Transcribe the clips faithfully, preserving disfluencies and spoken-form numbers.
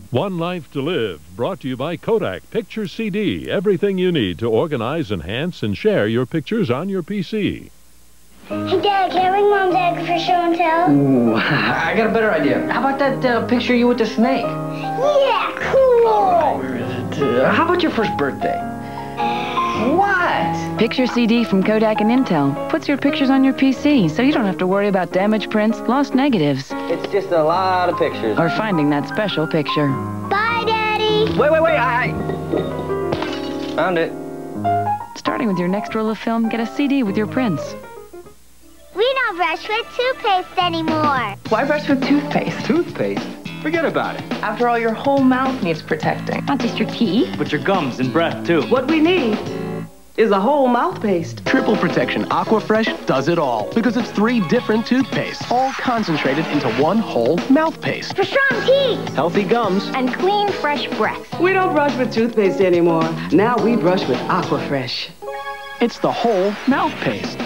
One Life to Live, brought to you by Kodak Picture C D. Everything you need to organize, enhance, and share your pictures on your P C. Hey, Dad, can I bring Mom's egg for show and tell? Ooh, I got a better idea. How about that uh, picture of you with the snake? Yeah, cool! All right, where is it? Uh, how about your first birthday? What? Picture C D from Kodak and Intel puts your pictures on your P C, so you don't have to worry about damaged prints, lost negatives, It's just a lot of pictures. or finding that special picture. Bye, Daddy! Wait, wait, wait, I... I- Found it. Starting with your next roll of film, get a C D with your prints. We don't brush with toothpaste anymore. Why brush with toothpaste? Toothpaste? Forget about it. After all, your whole mouth needs protecting. Not just your teeth. But your gums and breath, too. What we need is a whole mouth paste. Triple Protection Aquafresh does it all because it's three different toothpastes, all concentrated into one whole mouth paste. For strong teeth! Healthy gums. And clean, fresh breath. We don't brush with toothpaste anymore. Now we brush with Aquafresh. It's the whole mouth paste.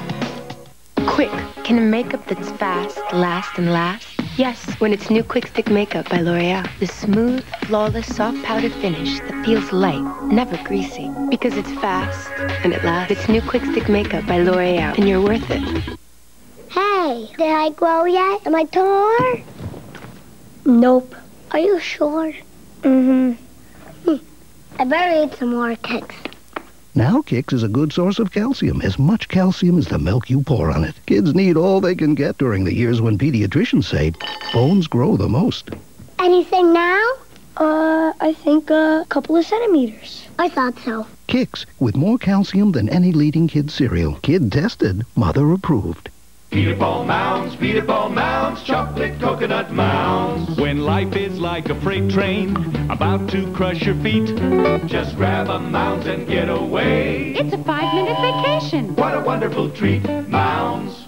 Quick, can a makeup that's fast last and last? Yes, when it's new Quick Stick Makeup by L'Oreal. The smooth, flawless, soft powder finish that feels light, never greasy. Because it's fast and it lasts. It's new Quick Stick Makeup by L'Oreal, and you're worth it. Hey, did I grow yet? Am I taller? Nope. Are you sure? Mm-hmm. Hm. I better eat some more cakes. Now Kix is a good source of calcium, as much calcium as the milk you pour on it. Kids need all they can get during the years when pediatricians say bones grow the most. Anything now? Uh, I think a couple of centimeters. I thought so. Kix, with more calcium than any leading kid cereal. Kid tested, mother approved. Peanut ball mounds, peanut ball mounds, chocolate coconut mounds. When life is like a freight train about to crush your feet, Just grab a mound and get away. It's a five-minute vacation. What a wonderful treat, mounds.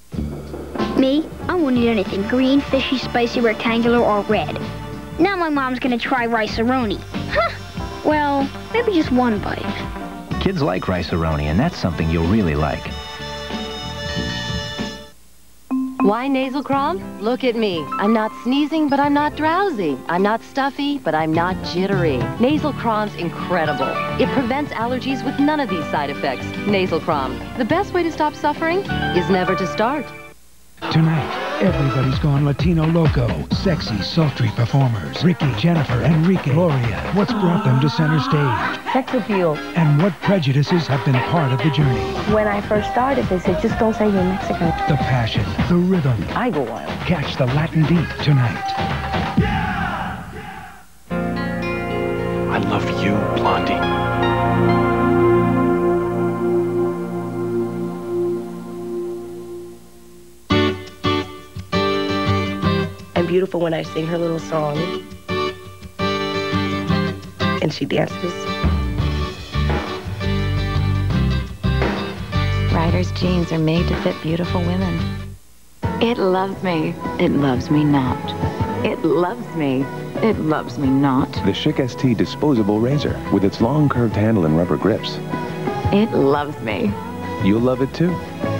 Me? I won't eat anything green, fishy, spicy, rectangular, or red. Now my mom's gonna try rice-a-roni. Huh. Well, maybe just one bite. Kids like rice-a-roni, and that's something you'll really like. Why nasal crom? Look at me. I'm not sneezing, but I'm not drowsy. I'm not stuffy, but I'm not jittery. Nasal crom's incredible. It prevents allergies with none of these side effects. Nasal crom. The best way to stop suffering is never to start. Tonight, everybody's gone Latino loco. Sexy, sultry performers. Ricky, Jennifer, Enrique, Gloria. What's brought them to center stage? Sex appeal. And what prejudices have been part of the journey? When I first started, they said, just don't say you're Mexican. The passion, the rhythm. I go wild. Catch the Latin beat tonight. I love you, Blondie. I'm beautiful when I sing her little song. And she dances. Ryder's jeans are made to fit beautiful women. It loves me. It loves me not. It loves me. It loves me not. The Schick S T disposable razor with its long curved handle and rubber grips. It loves me. You'll love it too.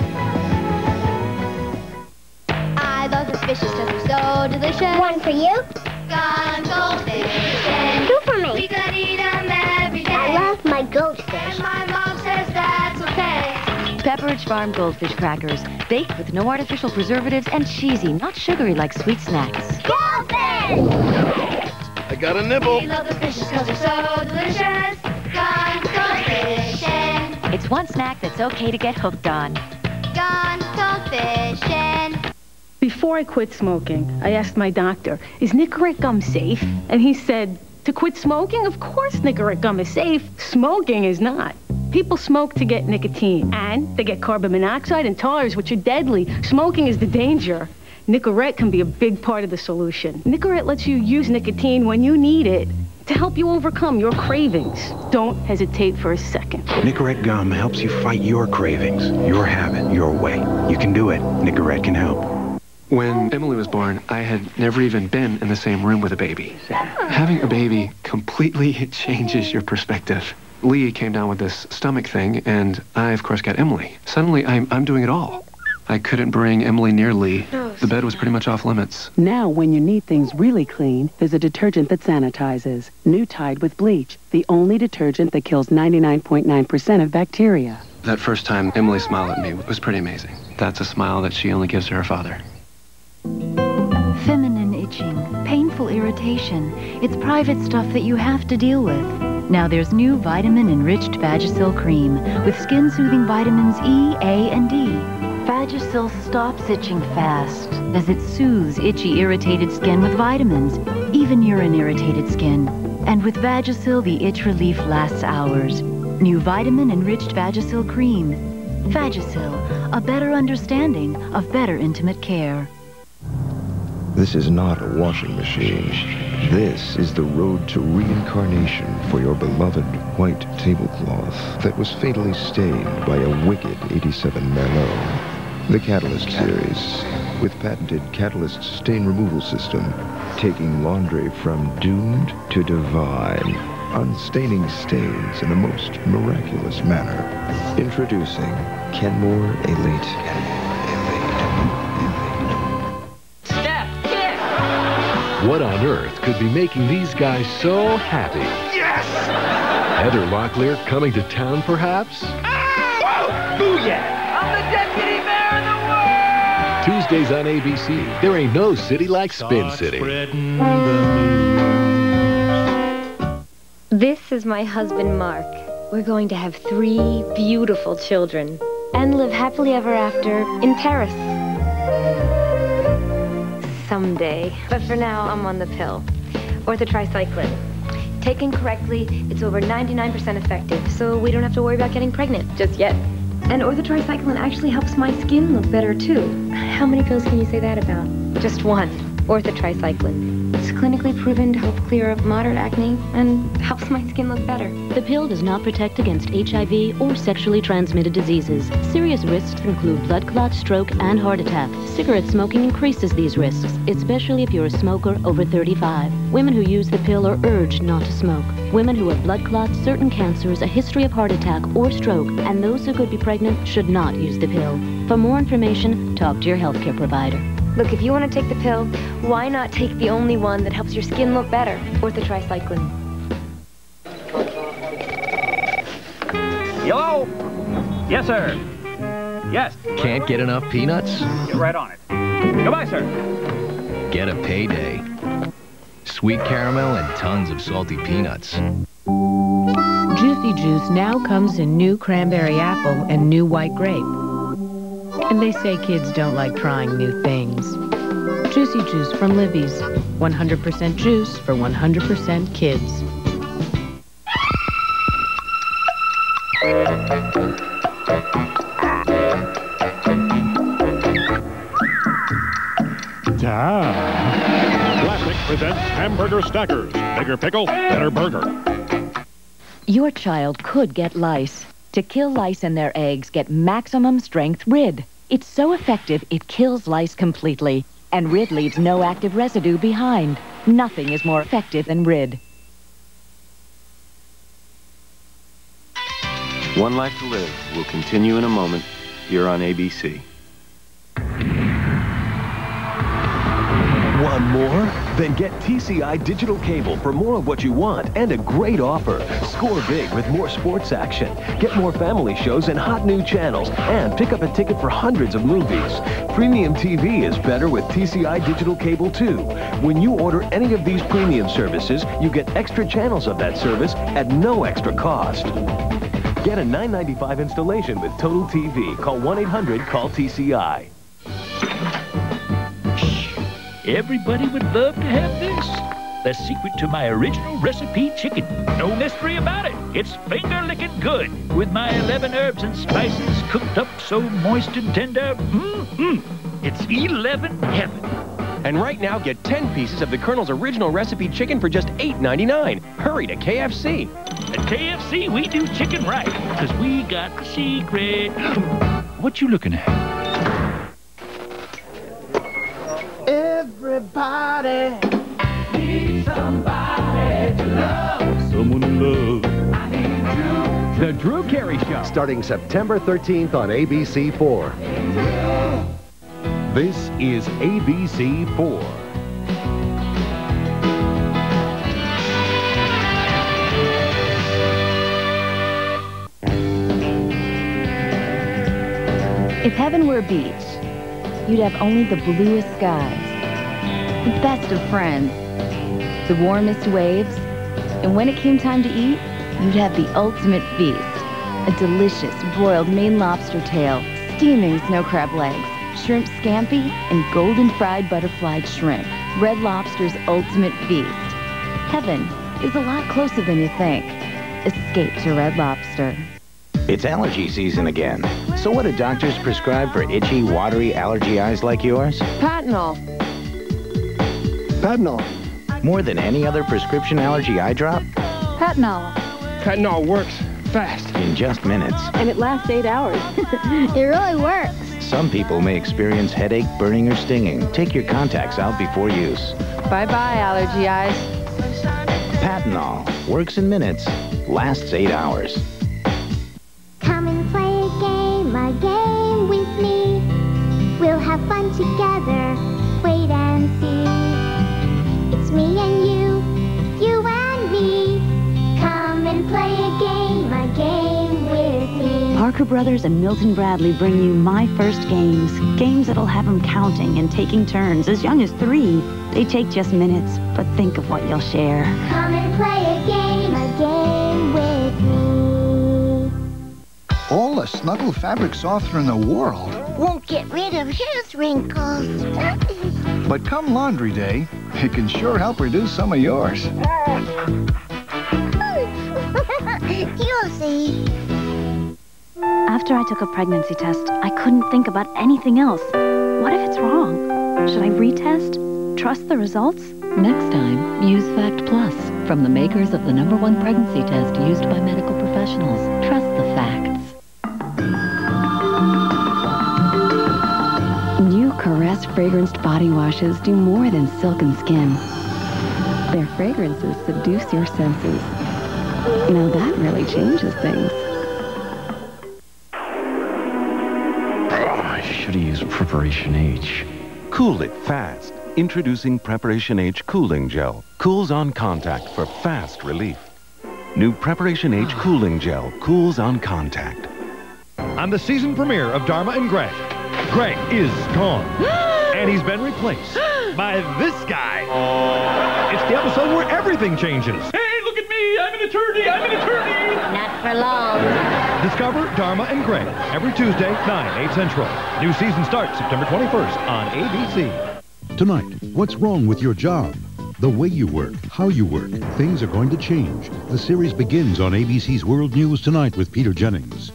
I love the fishes because they're so delicious. One for you. Gone goldfish. Two for me. We could eat them every day. I love my goldfish. And my mom says that's okay. Pepperidge Farm Goldfish Crackers. Baked with no artificial preservatives and cheesy, not sugary like sweet snacks. Goldfish! I got a nibble. We love the fishes because they're so delicious. Gone goldfishing. It's one snack that's okay to get hooked on. Gone goldfishing. Before I quit smoking, I asked my doctor, is Nicorette gum safe? And he said, to quit smoking? Of course Nicorette gum is safe. Smoking is not. People smoke to get nicotine, and they get carbon monoxide and tars, which are deadly. Smoking is the danger. Nicorette can be a big part of the solution. Nicorette lets you use nicotine when you need it to help you overcome your cravings. Don't hesitate for a second. Nicorette gum helps you fight your cravings, your habit, your way. You can do it. Nicorette can help. When Emily was born, I had never even been in the same room with a baby. Having a baby completely changes your perspective. Lee came down with this stomach thing, and I, of course, got Emily. Suddenly, I'm, I'm doing it all. I couldn't bring Emily near Lee. The bed was pretty much off limits. Now, when you need things really clean, there's a detergent that sanitizes. New Tide with bleach, the only detergent that kills ninety-nine point nine percent of bacteria. That first time Emily smiled at me was pretty amazing. That's a smile that she only gives to her father. Feminine itching, painful irritation. It's private stuff that you have to deal with. Now there's new vitamin-enriched Vagisil cream with skin-soothing vitamins E, A, and D. Vagisil stops itching fast as it soothes itchy, irritated skin with vitamins, even urine-irritated skin. And with Vagisil, the itch relief lasts hours. New vitamin-enriched Vagisil cream. Vagisil, a better understanding of better intimate care. This is not a washing machine. This is the road to reincarnation for your beloved white tablecloth that was fatally stained by a wicked eighty-seven Merlot. The Catalyst series, with patented Catalyst stain removal system, taking laundry from doomed to divine, unstaining stains in a most miraculous manner. Introducing Kenmore Elite. What on earth could be making these guys so happy? Yes! Heather Locklear coming to town, perhaps? Ah! Whoa! Booyah! I'm the deputy mayor of the world! Tuesdays on A B C. There ain't no city like Spin City. This is my husband, Mark. We're going to have three beautiful children and live happily ever after in Paris. Someday. But for now, I'm on the pill. Orthotricycline. Taken correctly, it's over ninety-nine percent effective, so we don't have to worry about getting pregnant just yet. And orthotricycline actually helps my skin look better, too. How many pills can you say that about? Just one. Orthotricycline. It's clinically proven to help clear up moderate acne and helps my skin look better. The pill does not protect against H I V or sexually transmitted diseases. Serious risks include blood clot, stroke, and heart attack. Cigarette smoking increases these risks, especially if you're a smoker over thirty-five. Women who use the pill are urged not to smoke. Women who have blood clots, certain cancers, a history of heart attack or stroke, and those who could be pregnant should not use the pill. For more information, talk to your healthcare provider. Look, if you want to take the pill, why not take the only one that helps your skin look better? Orthotricycline. Hello? Yes, sir. Yes. Can't get enough peanuts? Get right on it. Goodbye, sir. Get a payday. Sweet caramel and tons of salty peanuts. Juicy Juice now comes in new cranberry apple and new white grape. And they say kids don't like trying new things. Juicy Juice from Libby's. one hundred percent juice for one hundred percent kids. Classic presents Hamburger Stackers. Bigger pickle, better burger. Your child could get lice. To kill lice and their eggs, get maximum strength Rid. It's so effective, it kills lice completely. And Rid leaves no active residue behind. Nothing is more effective than Rid. One Life to Live will continue in a moment here on A B C. Want more? Then get T C I digital cable for more of what you want and a great offer. Score big with more sports action. Get more family shows and hot new channels. And pick up a ticket for hundreds of movies. Premium T V is better with T C I digital cable too. When you order any of these premium services, you get extra channels of that service at no extra cost. Get a nine ninety-five installation with Total T V. Call one eight hundred call T C I. Everybody would love to have this. The secret to my original recipe chicken. No mystery about it. It's finger-licking good. With my eleven herbs and spices cooked up so moist and tender. Mm-mm. It's eleven heaven. And right now, get ten pieces of the Colonel's original recipe chicken for just eight ninety-nine. Hurry to K F C. At K F C, we do chicken right, because we got the secret. What you looking at? Everybody needs somebody to love. Someone to love. I need you. The Drew Carey Show. Starting September thirteenth on A B C four. This is A B C four. If heaven were a beach, you'd have only the bluest skies, the best of friends, the warmest waves, and when it came time to eat, you'd have the ultimate feast. A delicious broiled Maine lobster tail, steaming snow crab legs, shrimp scampi, and golden fried butterflied shrimp. Red Lobster's ultimate feast. Heaven is a lot closer than you think. Escape to Red Lobster. It's allergy season again. So what do doctors prescribe for itchy, watery allergy eyes like yours? Patanol. Patanol. More than any other prescription allergy eye drop? Patanol. Patanol works fast. In just minutes. And it lasts eight hours. It really works. Some people may experience headache, burning, or stinging. Take your contacts out before use. Bye-bye, allergy eyes. Patanol. Works in minutes. Lasts eight hours. Come and play a game, a game with me. We'll have fun together. Wait and see. It's me and you, you and me. Come and play a game, a game with me. Parker Brothers and Milton Bradley bring you My First Games. Games that'll have them counting and taking turns as young as three. They take just minutes, but think of what you'll share. Come and play a game, a game with me. All the snuggle fabric softener in the world. Won't get rid of his wrinkles. But come laundry day, it can sure help reduce some of yours. You'll see. After I took a pregnancy test, I couldn't think about anything else. What if it's wrong? Should I retest? Trust the results? Next time, use Fact Plus from the makers of the number one pregnancy test used by medical professionals. Trust the facts. New Caress fragranced body washes do more than silken skin. Their fragrances seduce your senses. Now that really changes things. I should have used Preparation H. Cool it fast. Introducing Preparation H Cooling Gel. Cools on contact for fast relief. New Preparation H Cooling Gel cools on contact. On the season premiere of Dharma and Greg, Greg is gone. And he's been replaced by this guy. It's the episode where everything changes. Hey, look at me! I'm an attorney! I'm an attorney! Not for long. Discover Dharma and Greg every Tuesday, nine, eight Central. New season starts September twenty-first on A B C. Tonight, what's wrong with your job? The way you work, how you work, things are going to change. The series begins on A B C's World News Tonight with Peter Jennings.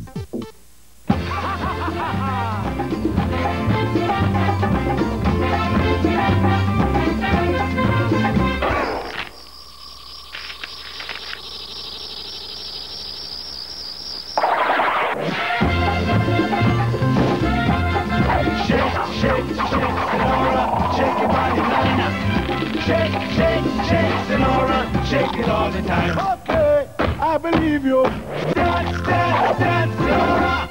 Shake it all the time. Okay, I believe you. Dance, dance, dance, Laura.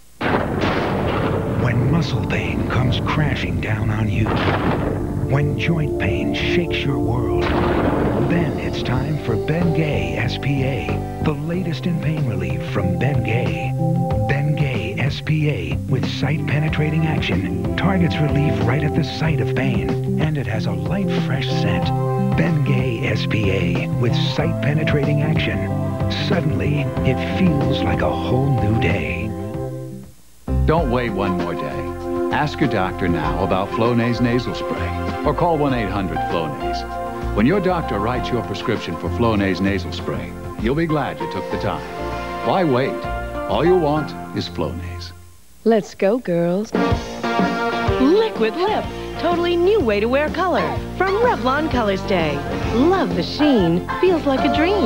When muscle pain comes crashing down on you, when joint pain shakes your world, then it's time for Bengay S P A, the latest in pain relief from Bengay. Bengay S P A with site-penetrating action targets relief right at the site of pain, and it has a light, fresh scent. Bengay S P A with site-penetrating action. Suddenly, it feels like a whole new day. Don't wait one more day. Ask your doctor now about Flonase nasal spray or call one eight hundred Flonase. When your doctor writes your prescription for Flonase nasal spray, you'll be glad you took the time. Why wait? All you want is Flonase. Let's go, girls. Liquid Lip. Totally new way to wear color. From Revlon Colors Day. Love the sheen. Feels like a dream.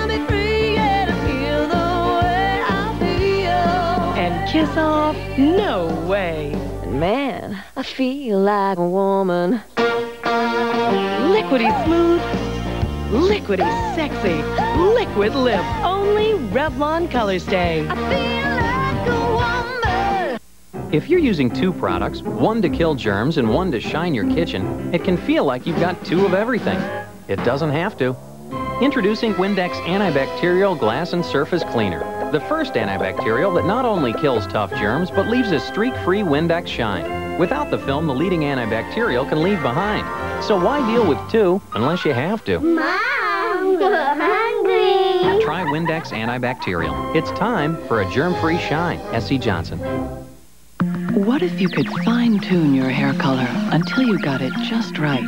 And kiss off? No way. Man, I feel like a woman. Liquidy smooth. Liquidy sexy. Liquid Lip. Only Revlon Colors Day. I feel like a woman. If you're using two products, one to kill germs and one to shine your kitchen, it can feel like you've got two of everything. It doesn't have to. Introducing Windex Antibacterial Glass and Surface Cleaner, the first antibacterial that not only kills tough germs, but leaves a streak-free Windex shine. Without the film the leading antibacterial can leave behind. So why deal with two unless you have to? Mom, I'm hungry. Try Windex Antibacterial. It's time for a germ-free shine. S C Johnson. What if you could fine-tune your hair color until you got it just right?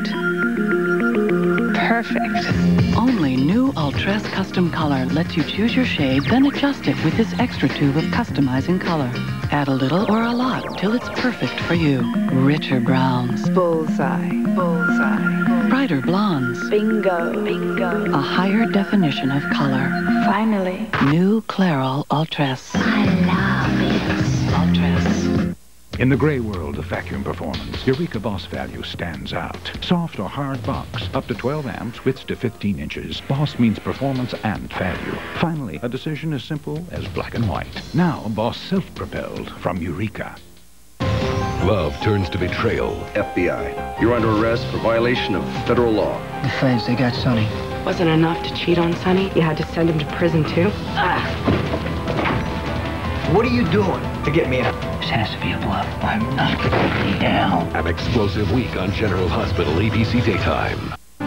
Perfect. Only new Ultress Custom Color lets you choose your shade, then adjust it with this extra tube of customizing color. Add a little or a lot till it's perfect for you. Richer browns. Bullseye. Bullseye. Brighter blondes. Bingo. Bingo. A higher definition of color. Finally. New Clairol Ultress. I love it. Ultress. In the gray world of vacuum performance, Eureka Boss value stands out. Soft or hard box, up to twelve amps, widths to fifteen inches. Boss means performance and value. Finally, a decision as simple as black and white. Now, Boss self-propelled from Eureka. Love turns to betrayal. F B I, you're under arrest for violation of federal law. The feds, they got Sonny. Wasn't enough to cheat on Sonny? You had to send him to prison, too? Ah. What are you doing to get me out? This has to be a bluff. I'm not getting me down. An explosive week on General Hospital A B C Daytime.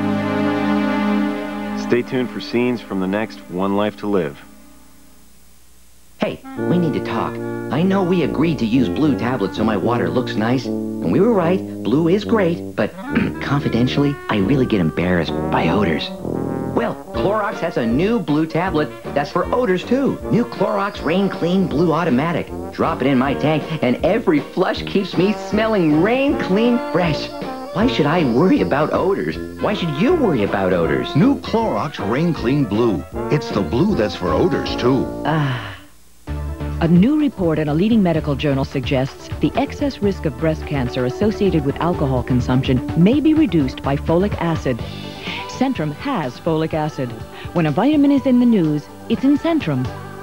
Stay tuned for scenes from the next One Life to Live. Hey, we need to talk. I know we agreed to use blue tablets so my water looks nice, and we were right, blue is great, but confidentially, I really get embarrassed by odors. Well, Clorox has a new blue tablet that's for odors too. New Clorox Rain Clean Blue Automatic. Drop it in my tank, and every flush keeps me smelling rain clean fresh. Why should I worry about odors? Why should you worry about odors? New Clorox Rain Clean Blue. It's the blue that's for odors too. Ah. A new report in a leading medical journal suggests the excess risk of breast cancer associated with alcohol consumption may be reduced by folic acid. Centrum has folic acid. When a vitamin is in the news, it's in Centrum.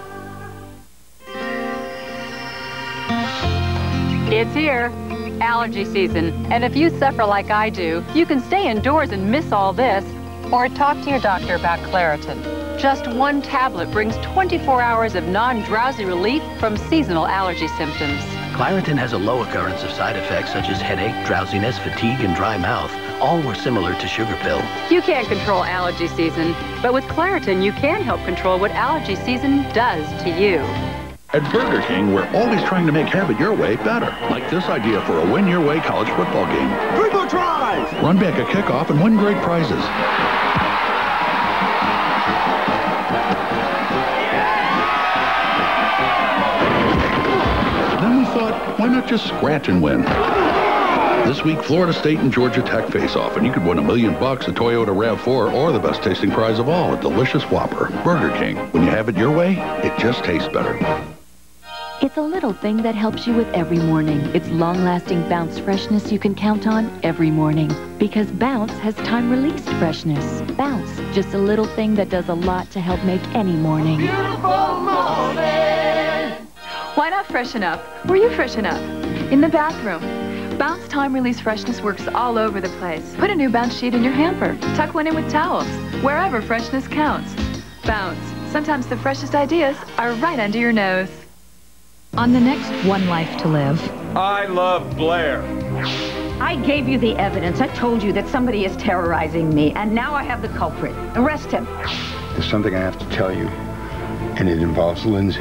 It's here. Allergy season. And if you suffer like I do, you can stay indoors and miss all this. Or talk to your doctor about Claritin. Just one tablet brings twenty-four hours of non-drowsy relief from seasonal allergy symptoms. Claritin has a low occurrence of side effects such as headache, drowsiness, fatigue, and dry mouth. All were similar to sugar pill. You can't control allergy season, but with Claritin, you can help control what allergy season does to you. At Burger King, we're always trying to make have it your way better. Like this idea for a win your way college football game. Three more tries! Run back a kickoff and win great prizes. Then we thought, why not just scratch and win? This week, Florida State and Georgia Tech face off, and you could win a million bucks, a Toyota RAV four, or the best tasting prize of all, a delicious Whopper. Burger King. When you have it your way, it just tastes better. It's a little thing that helps you with every morning. It's long-lasting Bounce freshness you can count on every morning. Because Bounce has time-released freshness. Bounce, just a little thing that does a lot to help make any morning. Beautiful morning! Why not freshen up? Where you freshen up? In the bathroom. Bounce Time Release Freshness works all over the place. Put a new Bounce sheet in your hamper. Tuck one in with towels. Wherever freshness counts. Bounce. Sometimes the freshest ideas are right under your nose. On the next One Life to Live. I love Blair. I gave you the evidence. I told you that somebody is terrorizing me, and now I have the culprit. Arrest him. There's something I have to tell you, and it involves Lindsay.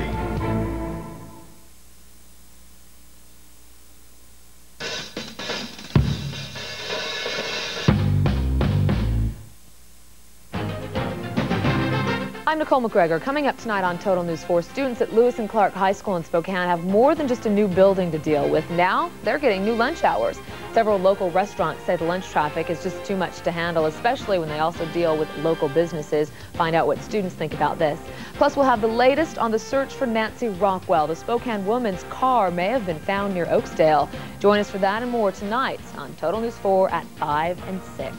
I'm Nicole McGregor. Coming up tonight on Total News four, students at Lewis and Clark High School in Spokane have more than just a new building to deal with. Now they're getting new lunch hours. Several local restaurants say the lunch traffic is just too much to handle, especially when they also deal with local businesses. Find out what students think about this. Plus, we'll have the latest on the search for Nancy Rockwell. The Spokane woman's car may have been found near Oaksdale. Join us for that and more tonight on Total News four at five and six.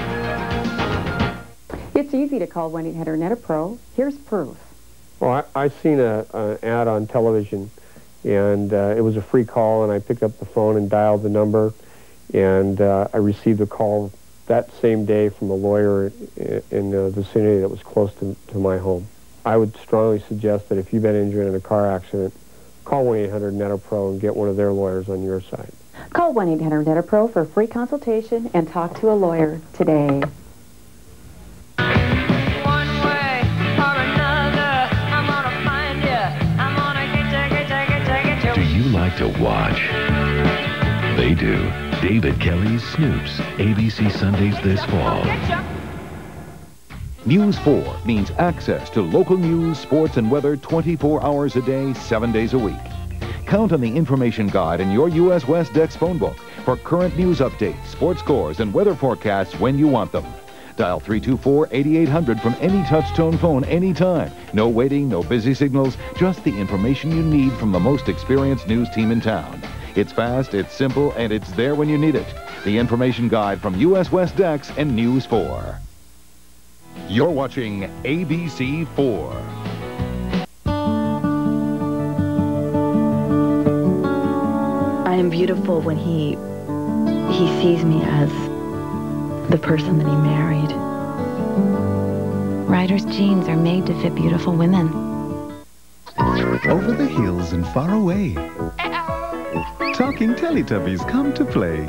It's easy to call one eight hundred net a pro. Here's proof. Well, I, I seen a, an ad on television, And uh, it was a free call, and I picked up the phone and dialed the number, and uh, I received a call that same day from a lawyer in, in the vicinity that was close to, to my home. I would strongly suggest that if you've been injured in a car accident, call one eight hundred N E T O Pro and get one of their lawyers on your side. Call one eight hundred N E T O Pro for a free consultation and talk to a lawyer today. Do you like to watch? They do. David Kelly's Snoops, A B C Sundays this fall. News four means access to local news, sports, and weather twenty-four hours a day, seven days a week. Count on the information guide in your U S West Dex phone book for current news updates, sports scores, and weather forecasts when you want them. Dial three two four, eight eight hundred from any touch-tone phone anytime. No waiting, no busy signals, just the information you need from the most experienced news team in town. It's fast, it's simple, and it's there when you need it. The information guide from U S West Dex and News four. You're watching A B C four. I am beautiful when he he sees me as the person that he married. Ryder's jeans are made to fit beautiful women. Over the hills and far away, talking Teletubbies come to play.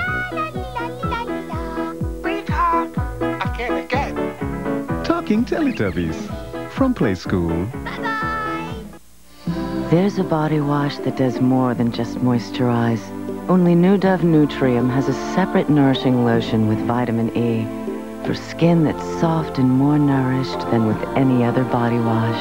Talking Teletubbies from Play School. There's a body wash that does more than just moisturize. Only New Dove Nutrium has a separate nourishing lotion with vitamin E for skin that's soft and more nourished than with any other body wash.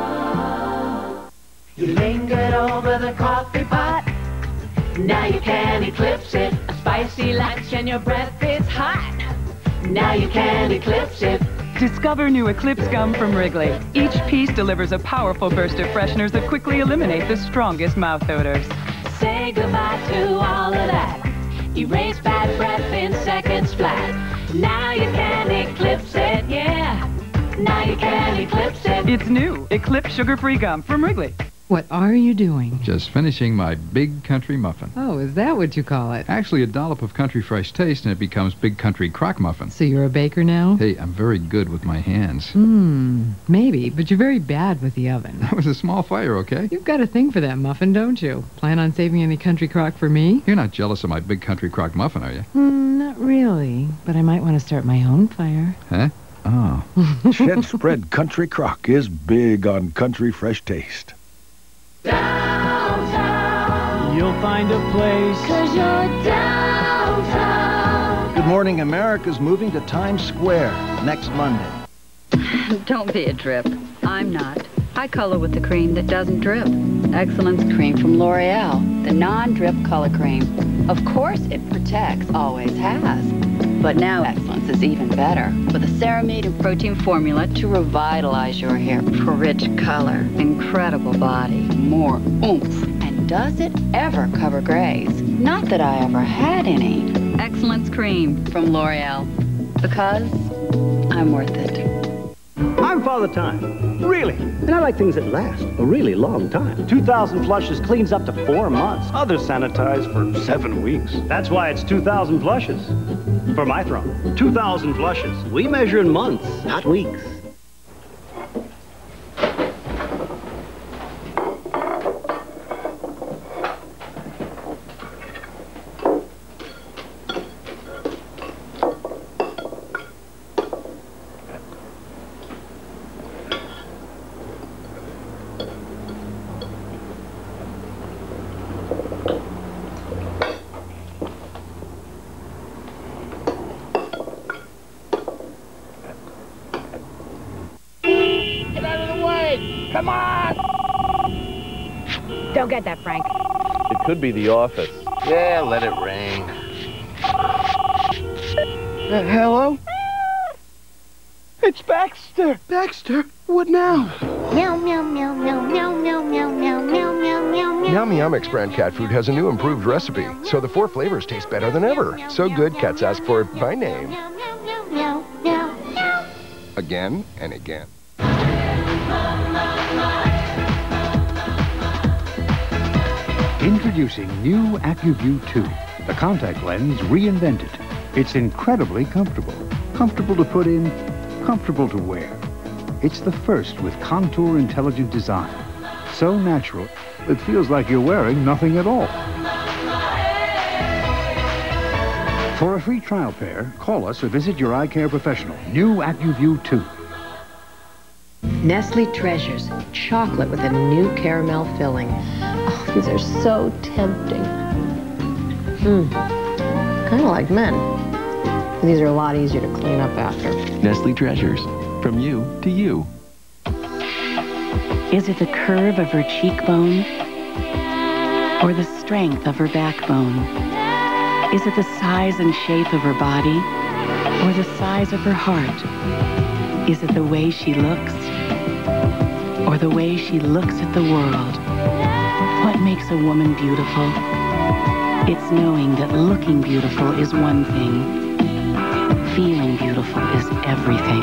You lingered over the coffee pot. Now you can eclipse it. A spicy lunch and your breath is hot. Now you can eclipse it. Discover new Eclipse Gum from Wrigley. Each piece delivers a powerful burst of fresheners that quickly eliminate the strongest mouth odors. Say goodbye to all of that. Erase bad breath in seconds flat. Now you can eclipse it, yeah. Now you can eclipse it. It's new Eclipse Sugar-Free Gum from Wrigley. What are you doing? Just finishing my Big Country Muffin. Oh, is that what you call it? Actually, a dollop of country fresh taste and it becomes Big Country Crock Muffin. So you're a baker now? Hey, I'm very good with my hands. Hmm, maybe, but you're very bad with the oven. That was a small fire, okay? You've got a thing for that muffin, don't you? Plan on saving any country crock for me? You're not jealous of my Big Country Crock Muffin, are you? Hmm, not really, but I might want to start my own fire. Huh? Oh. Shed Spread Country Crock is big on country fresh taste. Downtown. You'll find a place. Cause you're downtown. Good Morning America's moving to Times Square next Monday. Don't be a drip. I'm not. I color with the cream that doesn't drip. Excellence Cream from L'Oreal, the non-drip color cream. Of course it protects, always has. But now Excellence is even better, with a ceramide and protein formula to revitalize your hair for rich color, incredible body, more oomph. And does it ever cover grays? Not that I ever had any. Excellence Cream from L'Oreal, because I'm worth it. I'm Father Time. Really. And I like things that last a really long time. two thousand flushes cleans up to four months. Others sanitize for seven weeks. That's why it's two thousand flushes. For my throne. two thousand flushes. We measure in months, not weeks. Come on! Don't get that, Frank. It could be the office. Yeah, let it ring. Uh, hello? It's Baxter! Baxter, what now? Meow, meow, meow, meow, meow, meow, meow, meow, meow, meow, meow, meow. Yum Yumix brand cat food has a new improved recipe, so the four flavors taste better than ever. So good, cats ask for it by name. Meow, meow, meow, meow. Again and again. Introducing new AccuView two, the contact lens reinvented. It's incredibly comfortable. Comfortable to put in, comfortable to wear. It's the first with contour intelligent design. So natural, it feels like you're wearing nothing at all. For a free trial pair, call us or visit your eye care professional. New AccuView two. Nestle Treasures, chocolate with a new caramel filling. Oh, these are so tempting. Mmm, kind of like men. These are a lot easier to clean up after. Nestle Treasures, from you to you. Is it the curve of her cheekbone? Or the strength of her backbone? Is it the size and shape of her body? Or the size of her heart? Is it the way she looks? Or the way she looks at the world? What makes a woman beautiful? It's knowing that looking beautiful is one thing. Feeling beautiful is everything.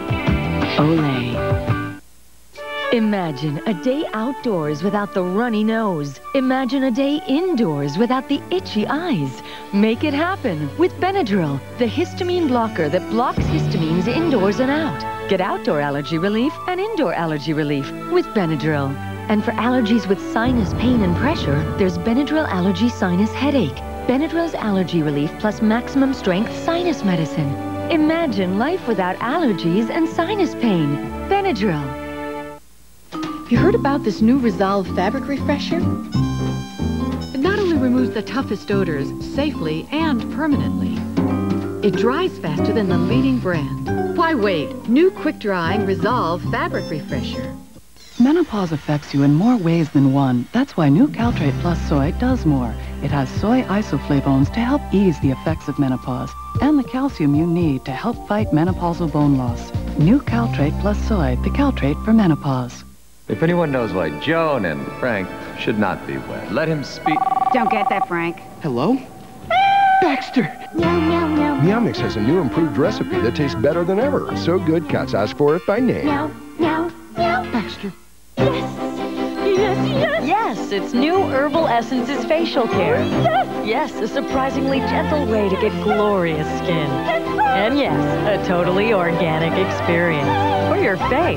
Olay. Imagine a day outdoors without the runny nose. Imagine a day indoors without the itchy eyes. Make it happen with Benadryl, the histamine blocker that blocks histamines indoors and out. Get outdoor allergy relief and indoor allergy relief with Benadryl. And for allergies with sinus pain and pressure, there's Benadryl Allergy Sinus Headache. Benadryl's allergy relief plus maximum strength sinus medicine. Imagine life without allergies and sinus pain. Benadryl. You heard about this new Resolve fabric refresher? It not only removes the toughest odors safely and permanently, it dries faster than the leading brand. Why wait? New quick-drying Resolve fabric refresher. Menopause affects you in more ways than one. That's why new Caltrate Plus Soy does more. It has soy isoflavones to help ease the effects of menopause and the calcium you need to help fight menopausal bone loss. New Caltrate Plus Soy, the Caltrate for menopause. If anyone knows why Joan and Frank should not be wed, let him speak. Don't get that, Frank. Hello? Baxter! Meow, meow, meow. Meowmix has a new improved recipe that tastes better than ever. So good, cats ask for it by name. Meow, meow, meow. Baxter. Yes, yes. Yes, it's new Herbal Essences facial care. Yes. Yes, a surprisingly gentle way to get glorious skin. And yes, a totally organic experience for your face.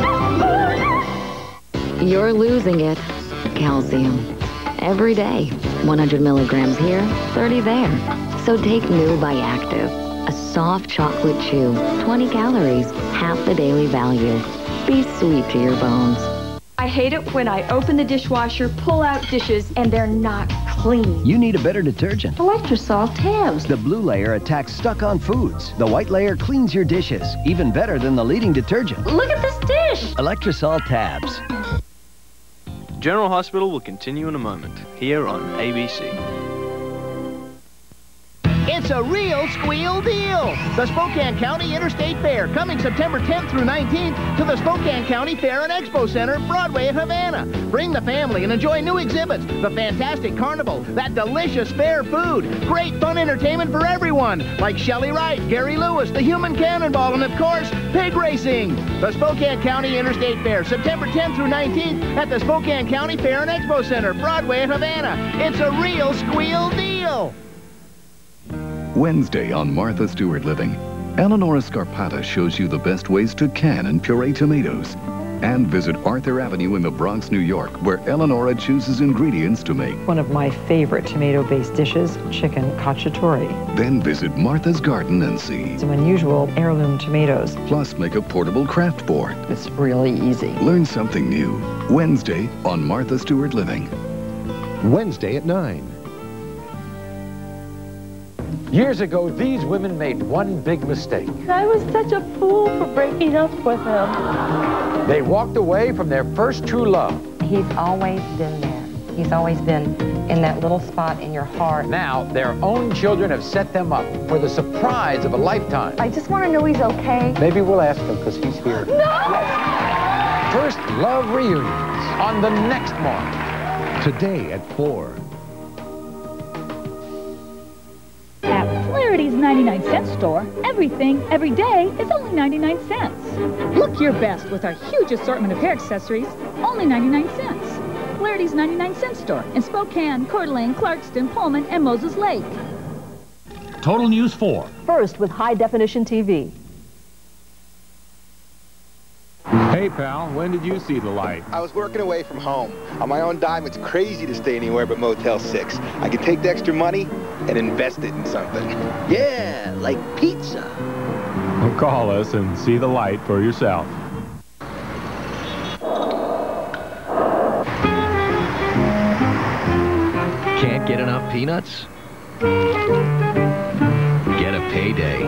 You're losing it. Calcium. Every day. one hundred milligrams here, thirty there. So take New by Active. A soft chocolate chew. twenty calories. Half the daily value. Be sweet to your bones. I hate it when I open the dishwasher, pull out dishes, and they're not clean. You need a better detergent. Electrosol tabs. The blue layer attacks stuck-on foods. The white layer cleans your dishes. Even better than the leading detergent. Look at this dish. Electrosol tabs. General Hospital will continue in a moment, here on A B C. It's a real squeal deal. The Spokane County Interstate Fair, coming September tenth through nineteenth to the Spokane County Fair and Expo Center, Broadway at Havana. Bring the family and enjoy new exhibits, the fantastic carnival, that delicious fair food, great fun entertainment for everyone, like Shelley Wright, Gary Lewis, the Human Cannonball, and of course, pig racing. The Spokane County Interstate Fair, September tenth through nineteenth at the Spokane County Fair and Expo Center, Broadway at Havana. It's a real squeal deal. Wednesday on Martha Stewart Living, Eleonora Scarpata shows you the best ways to can and puree tomatoes. And visit Arthur Avenue in the Bronx, New York, where Eleonora chooses ingredients to make. One of my favorite tomato-based dishes, chicken cacciatore. Then visit Martha's Garden and see Some unusual heirloom tomatoes. Plus make a portable craft board. It's really easy. Learn something new. Wednesday on Martha Stewart Living. Wednesday at nine. Years ago, these women made one big mistake. I was such a fool for breaking up with him. They walked away from their first true love. He's always been there. He's always been in that little spot in your heart. Now, their own children have set them up for the surprise of a lifetime. I just want to know he's okay. Maybe we'll ask him because he's here. No! First love reunions on the next morning. Today at four. At Flarity's ninety-nine cent store, everything, every day is only ninety-nine cents. Look your best with our huge assortment of hair accessories, only ninety-nine cents. Flaherty's ninety-nine cent store in Spokane, Coeur d'Alene, Clarkston, Pullman, and Moses Lake. Total News four. First with high-definition T V. Hey, pal, when did you see the light? I was working away from home. On my own dime, it's crazy to stay anywhere but Motel six. I can take the extra money and invest it in something. Yeah, like pizza. Well, call us and see the light for yourself. Can't get enough peanuts? Get a payday.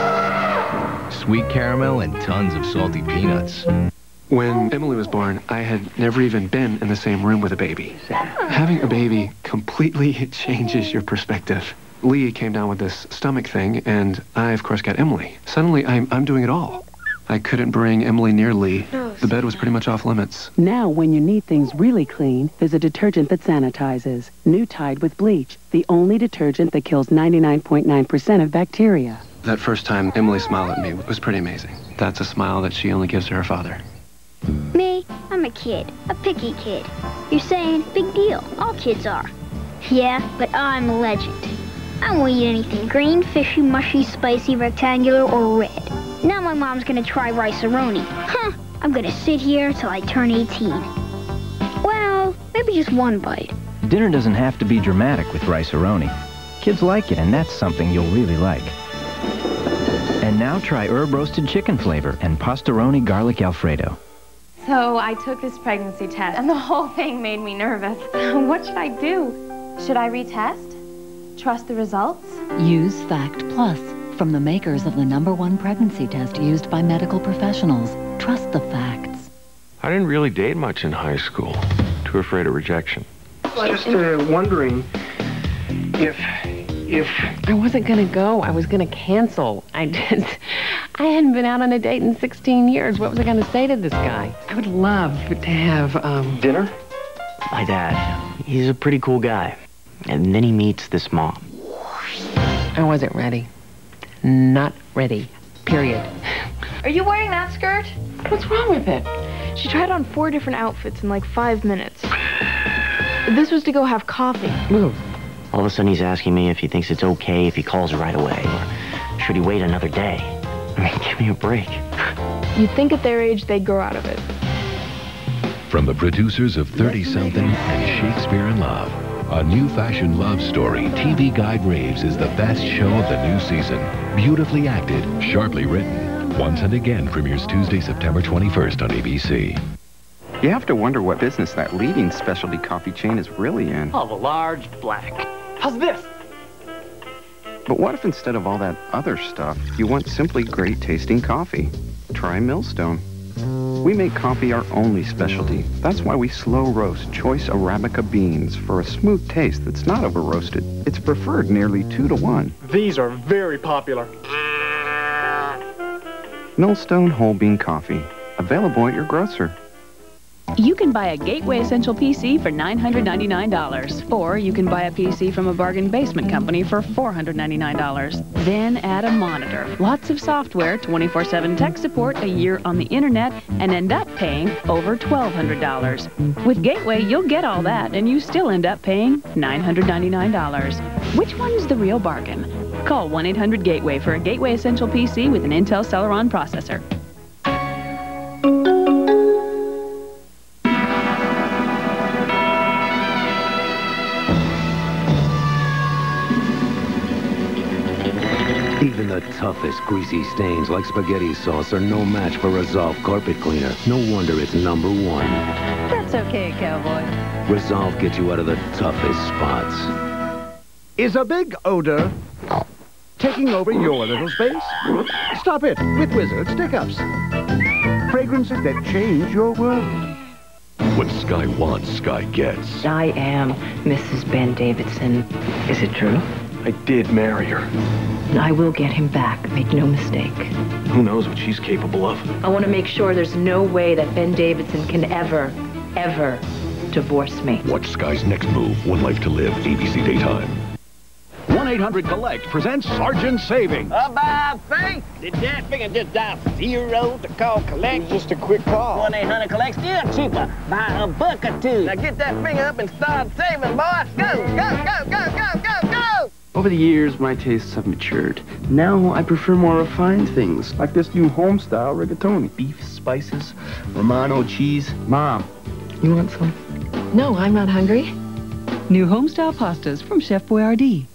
Sweet caramel and tons of salty peanuts. When Emily was born, I had never even been in the same room with a baby. Having a baby completely changes your perspective. Lee came down with this stomach thing, and I, of course, got Emily. Suddenly, I'm, I'm doing it all. I couldn't bring Emily near Lee. The bed was pretty much off limits. Now, when you need things really clean, there's a detergent that sanitizes. New Tide with bleach, the only detergent that kills ninety-nine point nine percent of bacteria. That first time Emily smiled at me was pretty amazing. That's a smile that she only gives to her father. Me, I'm a kid, a picky kid. You're saying big deal, all kids are. Yeah, but I'm a legend. I won't eat anything green, fishy, mushy, spicy, rectangular, or red. Now my mom's gonna try rice-a-roni. Huh, I'm gonna sit here till I turn eighteen. Well, maybe just one bite. Dinner doesn't have to be dramatic with rice-a-roni. Kids like it, and that's something you'll really like. And now try herb roasted chicken flavor and pastaroni garlic Alfredo. So I took this pregnancy test, and the whole thing made me nervous. What should I do? Should I retest? Trust the results? Use Fact Plus, from the makers of the number one pregnancy test used by medical professionals. Trust the facts. I didn't really date much in high school. Too afraid of rejection. Just uh, wondering if... if... I wasn't gonna go. I was gonna cancel. I just... I hadn't been out on a date in sixteen years. What was I gonna say to this guy? I would love to have, um... dinner? My dad, he's a pretty cool guy. And then he meets this mom. I wasn't ready. Not ready. Period. Are you wearing that skirt? What's wrong with it? She tried on four different outfits in like five minutes. This was to go have coffee. Move. All of a sudden he's asking me if he thinks it's okay if he calls her right away, or should he wait another day? I mean, give me a break. You'd think at their age they'd grow out of it. From the producers of thirty-something and Shakespeare in Love, a new fashion love story, T V Guide raves is the best show of the new season. Beautifully acted, sharply written. Once and Again premieres Tuesday, September twenty-first on A B C. You have to wonder what business that leading specialty coffee chain is really in. Oh, the large black. How's this? But what if instead of all that other stuff, you want simply great tasting coffee? Try Millstone. We make coffee our only specialty. That's why we slow roast choice Arabica beans for a smooth taste that's not over roasted. It's preferred nearly two to one. These are very popular. Millstone whole bean coffee. Available at your grocer. You can buy a Gateway Essential P C for nine hundred ninety-nine dollars, or you can buy a P C from a bargain basement company for four hundred ninety-nine dollars. Then add a monitor, lots of software, twenty-four seven tech support, a year on the internet, and end up paying over twelve hundred dollars. With Gateway, you'll get all that, and you still end up paying nine hundred ninety-nine dollars. Which one's the real bargain? Call one eight hundred Gateway for a Gateway Essential P C with an Intel Celeron processor. Even the toughest greasy stains like spaghetti sauce are no match for Resolve Carpet Cleaner. No wonder it's number one. That's okay, cowboy. Resolve gets you out of the toughest spots. Is a big odor taking over your little space? Stop it with Wizard Stick-Ups. Fragrances that change your world. What Sky wants, Sky gets. I am Missus Ben Davidson. Is it true? I did marry her. I will get him back, make no mistake. Who knows what she's capable of? I want to make sure there's no way that Ben Davidson can ever, ever divorce me. What's Sky's next move? One Life to Live, A B C Daytime. One one eight hundred collect presents Sergeant Savings. About face. Did that figure just dial zero to call collect? It was just a quick call. one eight hundred collect still cheaper by a buck or two. Now get that finger up and start saving, boy. Go, go, go, go, go, go, go. Over the years, my tastes have matured. Now I prefer more refined things, like this new home-style rigatoni. Beef, spices, Romano cheese. Mom, you want some? No, I'm not hungry. New home-style pastas from Chef Boyardee.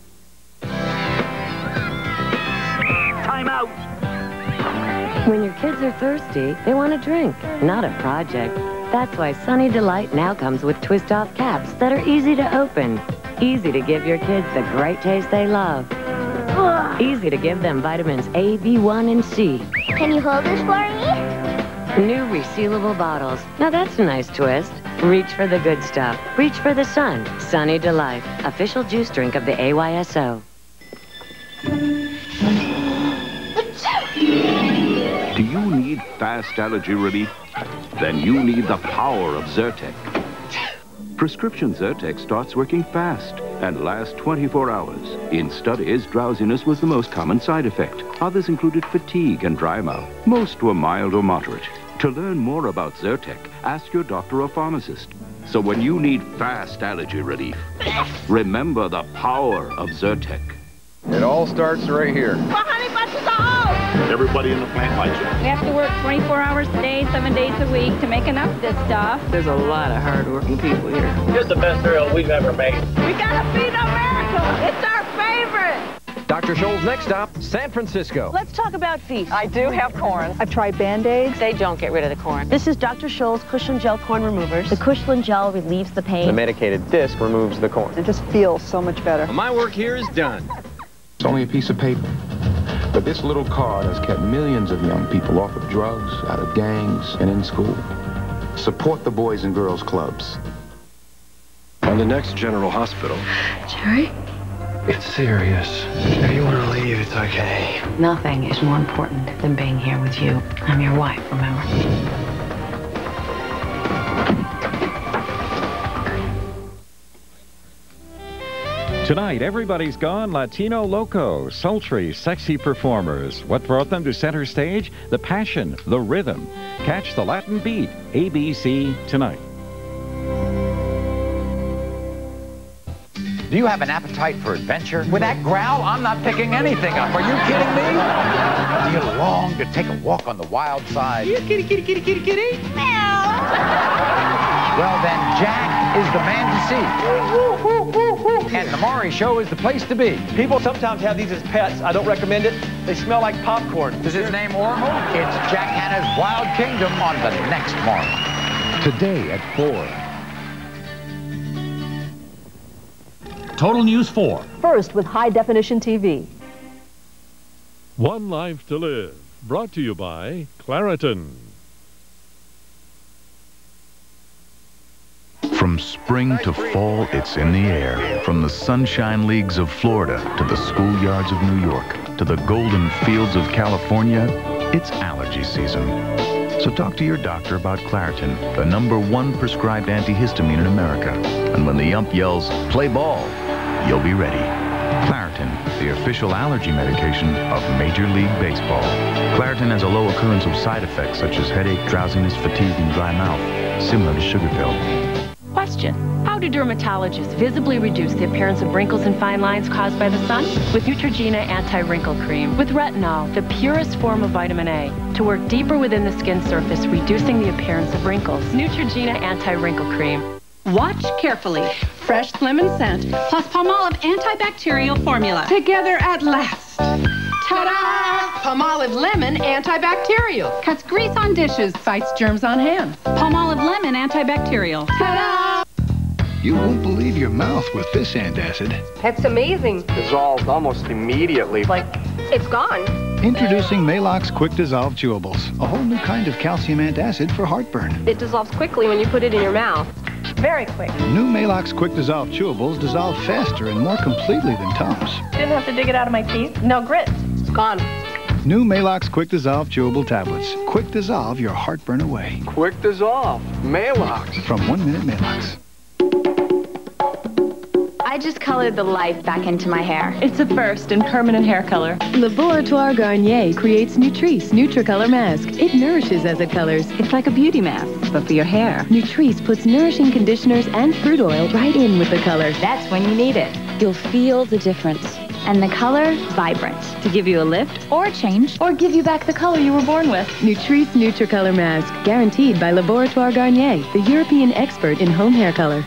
Time out. When your kids are thirsty, they want a drink, not a project. That's why Sunny Delight now comes with twist-off caps that are easy to open. Easy to give your kids the great taste they love. Easy to give them vitamins A, B one, and C. Can you hold this for me? New resealable bottles. Now that's a nice twist. Reach for the good stuff. Reach for the sun. Sunny Delight. Official juice drink of the A Y S O. Do you need fast allergy relief? Then you need the power of Zyrtec. Prescription Zyrtec starts working fast and lasts twenty-four hours. In studies, drowsiness was the most common side effect. Others included fatigue and dry mouth. Most were mild or moderate. To learn more about Zyrtec, ask your doctor or pharmacist. So when you need fast allergy relief, remember the power of Zyrtec. It all starts right here. Well, honey bunches are off. Everybody in the plant likes it. We have to work twenty-four hours a day, seven days a week to make enough of this stuff. There's a lot of hard-working people here. It's the best cereal we've ever made. We gotta feed America. It's our favorite. Doctor Scholl's next stop, San Francisco. Let's talk about feet. I do have corn. I've tried Band-Aids. They don't get rid of the corn. This is Doctor Scholl's Cushland Gel Corn Removers. The Cushland Gel relieves the pain. The medicated disc removes the corn. It just feels so much better. Well, my work here is done. It's only a piece of paper. But this little card has kept millions of young people off of drugs, out of gangs, and in school. Support the Boys and Girls Clubs. On the next General Hospital. Jerry? It's serious. If you want to leave, it's okay. Nothing is more important than being here with you. I'm your wife, remember? Tonight, everybody's gone Latino Loco, sultry, sexy performers. What brought them to center stage? The passion, the rhythm. Catch the Latin beat, A B C tonight. Do you have an appetite for adventure? With that growl, I'm not picking anything up. Are you kidding me? Do you long to take a walk on the wild side? Kitty, kitty, kitty, kitty, kitty, kitty. Meow. Well, then Jack is the man to see. And the Maury Show is the place to be. People sometimes have these as pets. I don't recommend it. They smell like popcorn. Is his name Orville? It's Jack Hanna's Wild Kingdom on the next Maury. Today at four. Total News four. First with high-definition T V. One Life to Live. Brought to you by Claritin. From spring to fall, it's in the air. From the sunshine leagues of Florida to the schoolyards of New York to the golden fields of California, it's allergy season. So talk to your doctor about Claritin, the number one prescribed antihistamine in America. And when the ump yells, play ball, you'll be ready. Claritin, the official allergy medication of Major League Baseball. Claritin has a low occurrence of side effects such as headache, drowsiness, fatigue, and dry mouth, similar to sugar pill. Question. How do dermatologists visibly reduce the appearance of wrinkles and fine lines caused by the sun? With Neutrogena Anti-Wrinkle Cream. With retinol, the purest form of vitamin A, to work deeper within the skin surface, reducing the appearance of wrinkles. Neutrogena Anti-Wrinkle Cream. Watch carefully. Fresh lemon scent plus Palmolive antibacterial formula. Together at last. Ta-da! Palmolive Lemon Antibacterial. Cuts grease on dishes, fights germs on hands. Palmolive Lemon Antibacterial. Ta-da! You won't believe your mouth with this antacid. That's amazing. Dissolved almost immediately. Like, it's gone. Introducing Maalox Quick Dissolve Chewables, a whole new kind of calcium antacid for heartburn. It dissolves quickly when you put it in your mouth. Very quick. New Maalox Quick Dissolve Chewables dissolve faster and more completely than Tums. Didn't have to dig it out of my teeth. No grit. It's gone. New Maalox Quick Dissolve Chewable Tablets. Quick dissolve your heartburn away. Quick dissolve. Maalox. From One Minute Maalox. I just colored the life back into my hair. It's a first in permanent hair color. Laboratoire Garnier creates Nutrice Nutricolor Mask. It nourishes as it colors. It's like a beauty mask, but for your hair. Nutrice puts nourishing conditioners and fruit oil right in with the color. That's when you need it. You'll feel the difference. And the color, vibrant. To give you a lift or a change. Or give you back the color you were born with. Nutrice Nutricolor Mask, guaranteed by Laboratoire Garnier, the European expert in home hair color.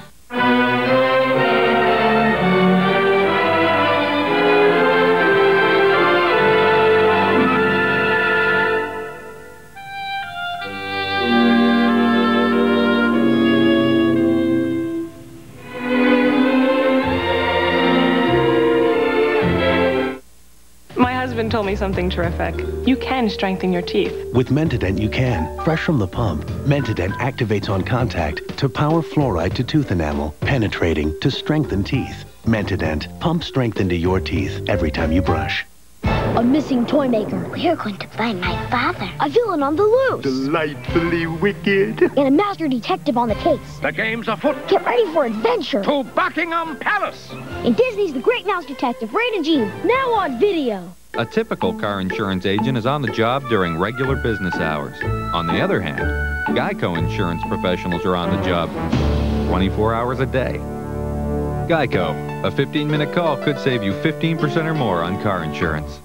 Told me something terrific. You can strengthen your teeth. With Mentadent you can. Fresh from the pump, Mentadent activates on contact to power fluoride to tooth enamel, penetrating to strengthen teeth. Mentadent, pump strength into your teeth every time you brush. A missing toy maker. We're going to find my father. A villain on the loose. Delightfully wicked. And a master detective on the case. The game's afoot. Get ready for adventure. To Buckingham Palace. And Disney's The Great Mouse Detective, Rated G, now on video. A typical car insurance agent is on the job during regular business hours. On the other hand, Geico insurance professionals are on the job twenty-four hours a day. Geico, a fifteen minute call could save you fifteen percent or more on car insurance.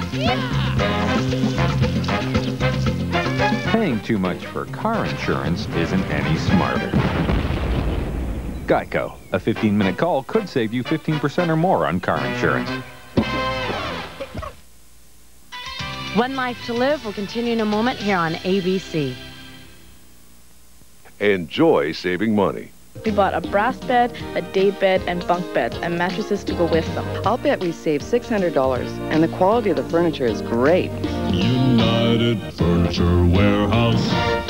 Paying too much for car insurance isn't any smarter. Geico, a fifteen minute call could save you fifteen percent or more on car insurance. One Life to Live will continue in a moment here on A B C. Enjoy saving money. We bought a brass bed, a day bed, and bunk beds, and mattresses to go with them. I'll bet we saved six hundred dollars, and the quality of the furniture is great. United Furniture Warehouse.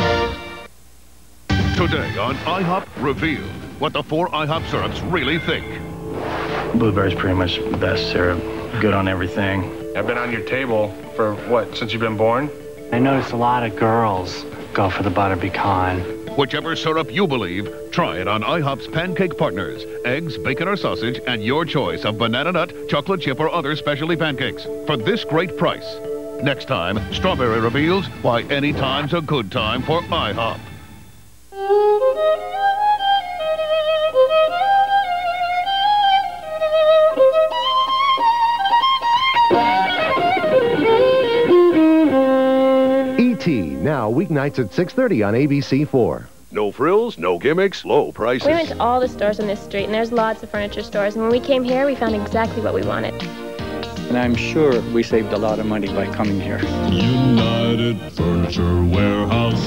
Today on IHOP Revealed, what the four IHOP syrups really think. Blueberry's pretty much the best syrup. Good on everything. I've been on your table for, what, since you've been born? I noticed a lot of girls go for the butter pecan. Whichever syrup you believe, try it on IHOP's Pancake Partners. Eggs, bacon, or sausage, and your choice of banana nut, chocolate chip, or other specialty pancakes for this great price. Next time, Strawberry reveals why any time's a good time for IHOP. E T, now weeknights at six thirty on A B C four. No frills, no gimmicks, low prices. We went to all the stores on this street, and there's lots of furniture stores. And when we came here, we found exactly what we wanted. And I'm sure we saved a lot of money by coming here. United Furniture Warehouse.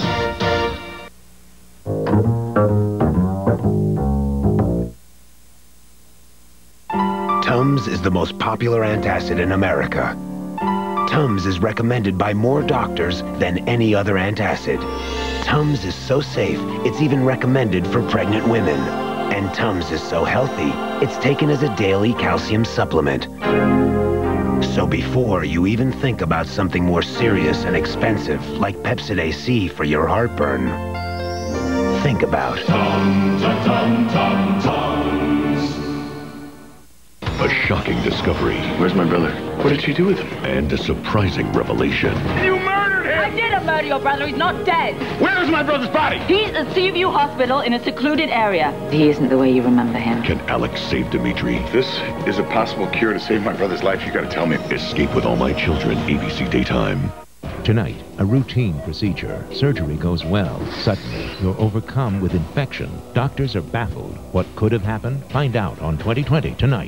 Tums is the most popular antacid in America. Tums is recommended by more doctors than any other antacid. Tums is so safe, it's even recommended for pregnant women. And Tums is so healthy, it's taken as a daily calcium supplement. So before you even think about something more serious and expensive, like Pepsid A C for your heartburn, think about Tums, Tums, Tums, Tums. A shocking discovery. Where's my brother? What did you do with him? And a surprising revelation. You murdered him! I didn't murder your brother. He's not dead. Where's my brother's body? He's at Seaview Hospital in a secluded area. He isn't the way you remember him. Can Alex save Dimitri? If this is a possible cure to save my brother's life, you gotta tell me. Escape with All My Children, A B C Daytime. Tonight, a routine procedure. Surgery goes well. Suddenly, you're overcome with infection. Doctors are baffled. What could have happened? Find out on twenty twenty tonight.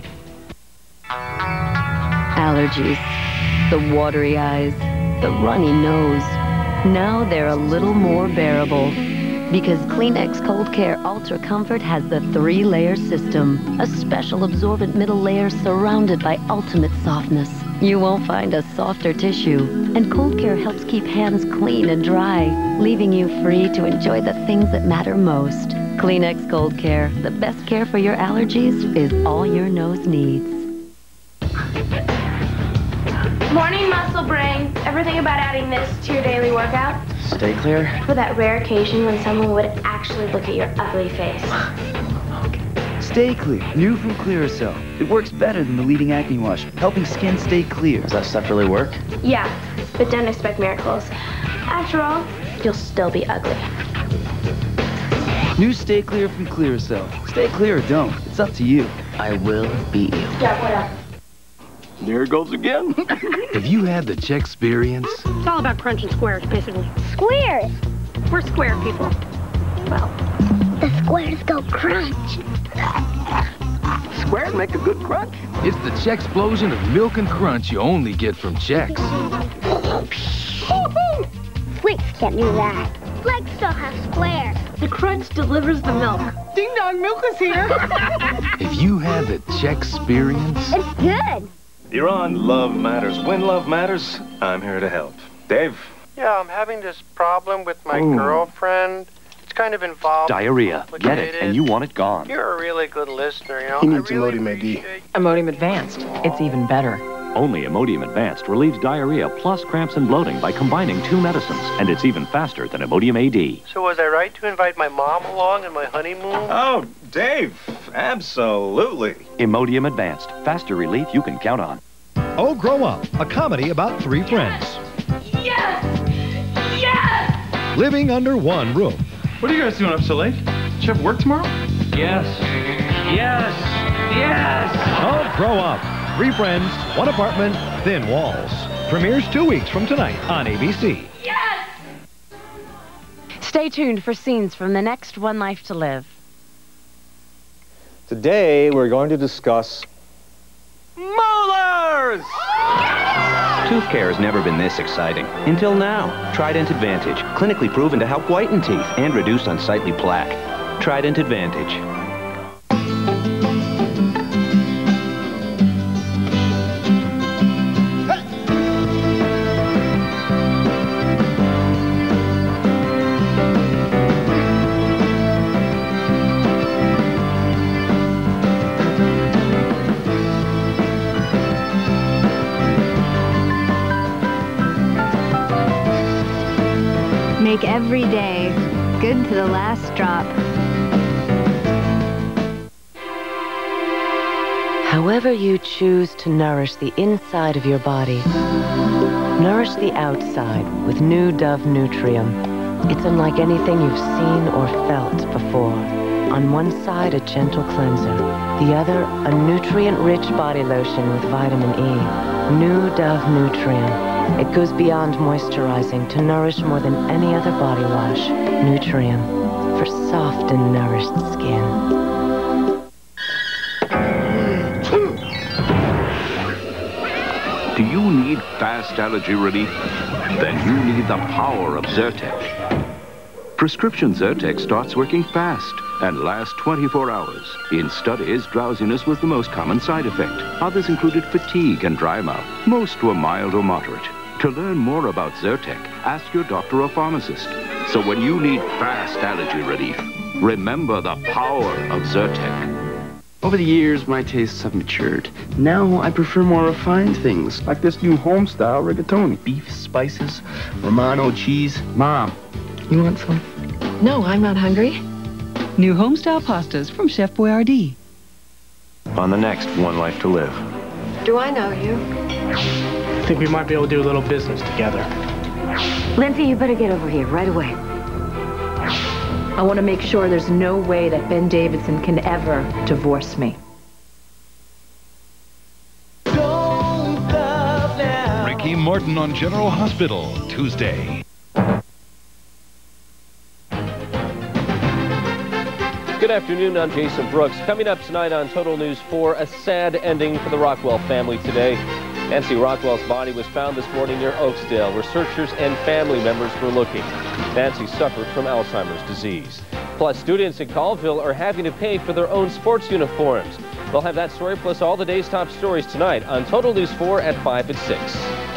Allergies, the watery eyes, the runny nose. Now they're a little more bearable. Because Kleenex Cold Care Ultra Comfort has the three-layer system. A special absorbent middle layer surrounded by ultimate softness. You won't find a softer tissue. And Cold Care helps keep hands clean and dry, leaving you free to enjoy the things that matter most. Kleenex Cold Care, the best care for your allergies is all your nose needs. Morning muscle brain. Ever think about adding this to your daily workout? Stay clear. For that rare occasion when someone would actually look at your ugly face. Stay Clear, new from Clearasil. It works better than the leading acne wash, helping skin stay clear. Does that stuff really work? Yeah, but don't expect miracles. After all, you'll still be ugly. New Stay Clear from Clearasil. Stay clear or don't. It's up to you. I will beat you. Yeah, whatever. There it goes again. Have you had the Czech experience? It's all about crunching squares, basically. Squares? We're square people. Well, the squares go crunch. Squares make a good crunch. It's the Czech explosion of milk and crunch you only get from Czechs. Flakes can't do that. Flakes still have squares. The crunch delivers the milk. Ding dong, milk is here. Have you had the Czech experience? It's good. You're on Love Matters. When Love Matters, I'm here to help. Dave? Yeah, I'm having this problem with my Ooh. girlfriend. It's kind of involved. Diarrhea. Get it, and you want it gone. You're a really good listener, you know. He needs I really Imodium A D. appreciate- Imodium Advanced. It's even better. Only Imodium Advanced relieves diarrhea plus cramps and bloating by combining two medicines, and it's even faster than Imodium A D. So was I right to invite my mom along on my honeymoon? Oh, Dave, absolutely. Imodium Advanced. Faster relief you can count on. Oh, Grow Up, a comedy about three friends Yes! Yes! living under one roof. What are you guys doing up so late? Do you have work tomorrow? Yes. Yes. Yes. Oh, Grow Up. Three friends, one apartment, thin walls. Premieres two weeks from tonight on A B C. Yes! Stay tuned for scenes from the next One Life to Live. Today, we're going to discuss molars! Tooth care has never been this exciting. Until now. Trident Advantage. Clinically proven to help whiten teeth and reduce unsightly plaque. Trident Advantage. Make every day good to the last drop. However you choose to nourish the inside of your body, nourish the outside with new Dove Nutrium. It's unlike anything you've seen or felt before. On one side, a gentle cleanser. The other, a nutrient-rich body lotion with vitamin E. New Dove Nutrium. It goes beyond moisturizing to nourish more than any other body wash. Nutrium, for soft and nourished skin. Do you need fast allergy relief? Then you need the power of Zyrtec. Prescription Zyrtec starts working fast and lasts twenty-four hours. In studies, drowsiness was the most common side effect. Others included fatigue and dry mouth. Most were mild or moderate. To learn more about Zyrtec, ask your doctor or pharmacist. So when you need fast allergy relief, remember the power of Zyrtec. Over the years, my tastes have matured. Now I prefer more refined things, like this new home-style rigatoni. Beef, spices, Romano cheese. Mom, you want some? No, I'm not hungry. New home-style pastas from Chef Boyardee. On the next One Life to Live. Do I know you? I think we might be able to do a little business together. Lindsay, you better get over here right away. I want to make sure there's no way that Ben Davidson can ever divorce me. Ricky Morton on General Hospital, Tuesday. Good afternoon, I'm Jason Brooks. Coming up tonight on Total News four, a sad ending for the Rockwell family today. Nancy Rockwell's body was found this morning near Oakdale. Researchers and family members were looking. Nancy suffered from Alzheimer's disease. Plus, students in Colville are having to pay for their own sports uniforms. We'll have that story plus all the day's top stories tonight on Total News four at five and six.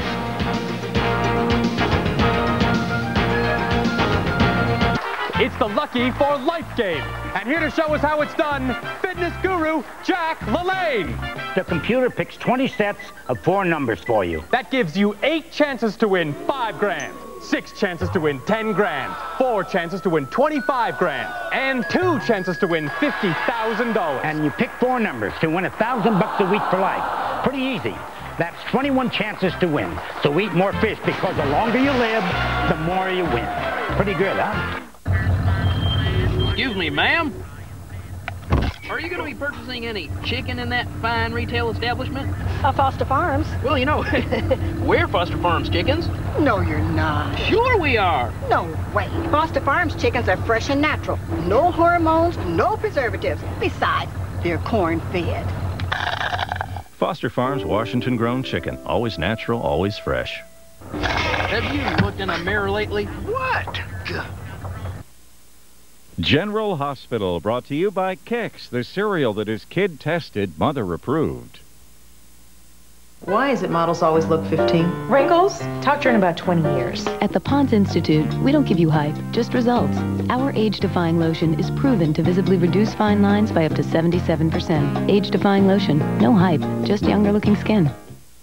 It's the Lucky for Life game. And here to show us how it's done, fitness guru Jack LaLanne. The computer picks twenty sets of four numbers for you. That gives you eight chances to win five grand. six chances to win ten grand, four chances to win twenty-five grand, and two chances to win fifty thousand dollars. And you pick four numbers to win a thousand bucks a week for life. Pretty easy. That's twenty-one chances to win. So eat more fish, because the longer you live, the more you win. Pretty good, huh? Excuse me, ma'am. Are you going to be purchasing any chicken in that fine retail establishment? Uh, Foster Farms. Well, you know, we're Foster Farms chickens. No, you're not. Sure we are. No way. Foster Farms chickens are fresh and natural. No hormones, no preservatives. Besides, they're corn-fed. Foster Farms Washington-grown chicken. Always natural, always fresh. Have you looked in a mirror lately? What? General Hospital, brought to you by K X, the cereal that is kid-tested, mother-approved. Why is it models always look fifteen? Wrinkles? Talk to her in about twenty years. At the Pond's Institute, we don't give you hype, just results. Our age-defying lotion is proven to visibly reduce fine lines by up to seventy-seven percent. Age-defying lotion, no hype, just younger-looking skin.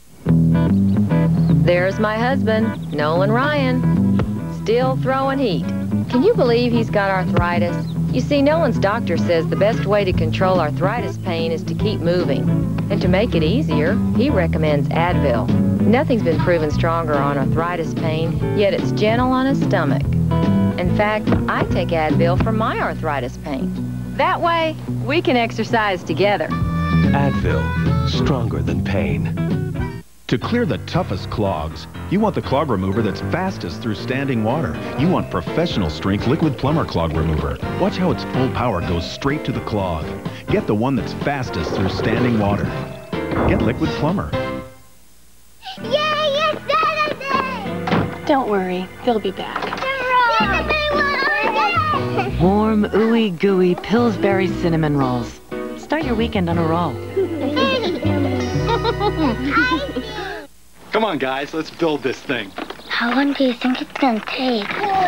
There's my husband, Nolan Ryan, still throwing heat. Can you believe he's got arthritis? You see, Nolan's doctor says the best way to control arthritis pain is to keep moving. And to make it easier, he recommends Advil. Nothing's been proven stronger on arthritis pain, yet it's gentle on his stomach. In fact, I take Advil for my arthritis pain. That way, we can exercise together. Advil, stronger than pain. To clear the toughest clogs, you want the clog remover that's fastest through standing water. You want professional strength liquid plumber clog remover. Watch how its full power goes straight to the clog. Get the one that's fastest through standing water. Get liquid plumber. Yay, it's Saturday! Don't worry, they'll be back. Warm, ooey gooey Pillsbury cinnamon rolls. Start your weekend on a roll. Come on, guys, let's build this thing. How long do you think it's gonna take?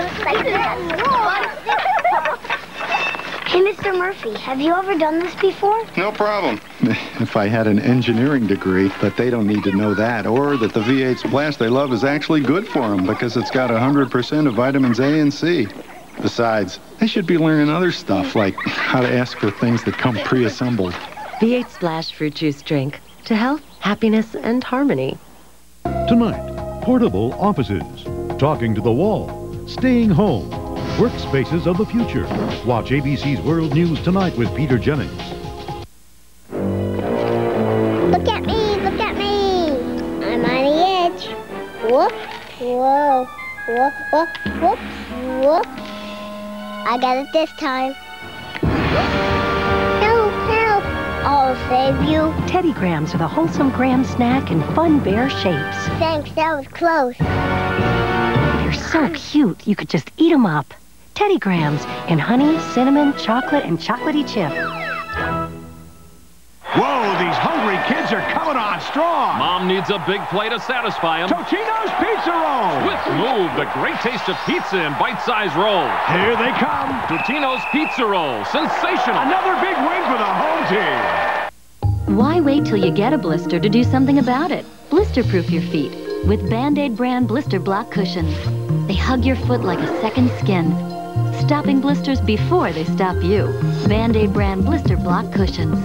Hey, Mister Murphy, have you ever done this before? No problem. If I had an engineering degree, but they don't need to know that, or that the V eight Splash they love is actually good for them because it's got one hundred percent of vitamins A and C. Besides, they should be learning other stuff, like how to ask for things that come pre-assembled. V eight Splash Fruit Juice Drink. To health, happiness, and harmony. Tonight, portable offices, talking to the wall, staying home, workspaces of the future. Watch A B C's World News Tonight with Peter Jennings. Look at me, look at me. I'm on the edge. Whoop, whoa, whoop, whoop, whoop, whoop. I got it this time. Help, help. I'll save you. Teddy Grahams are the wholesome graham snack in fun bear shapes. Thanks, that was close. They're so cute, you could just eat them up. Teddy Grahams in honey, cinnamon, chocolate, and chocolatey chip. Whoa, these hungry kids are coming on strong. Mom needs a big play to satisfy them. Totino's Pizza Roll. Swift move, the great taste of pizza in bite-sized rolls. Here they come. Totino's Pizza Roll, sensational. Another big win for the home team. Why wait till you get a blister to do something about it? Blister-proof your feet with Band-Aid brand blister block cushions. They hug your foot like a second skin, stopping blisters before they stop you. Band-Aid brand blister block cushions.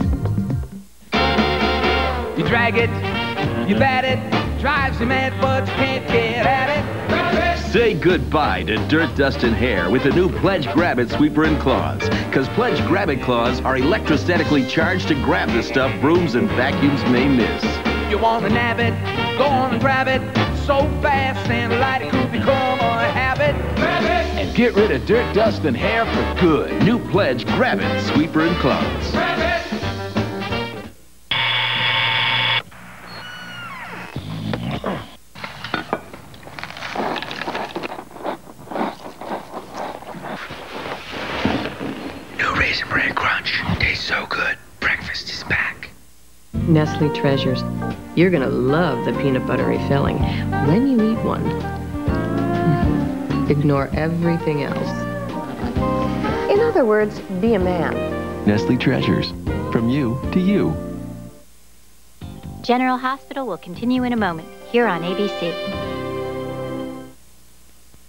You drag it, you bat it, drives you mad, but you can't get at it. Say goodbye to dirt, dust, and hair with the new Pledge Grab It Sweeper and Claws. Because Pledge Grab It Claws are electrostatically charged to grab the stuff brooms and vacuums may miss. You want to nab it, go on and grab it, so fast and light it could become a habit. Grab it! And get rid of dirt, dust, and hair for good. New Pledge Grab It Sweeper and Claws. Grab it! Raisin Bran Crunch. Tastes so good. Breakfast is back. Nestle Treasures. You're gonna love the peanut buttery filling when you eat one. Ignore everything else. In other words, be a man. Nestle Treasures. From you to you. General Hospital will continue in a moment, here on A B C.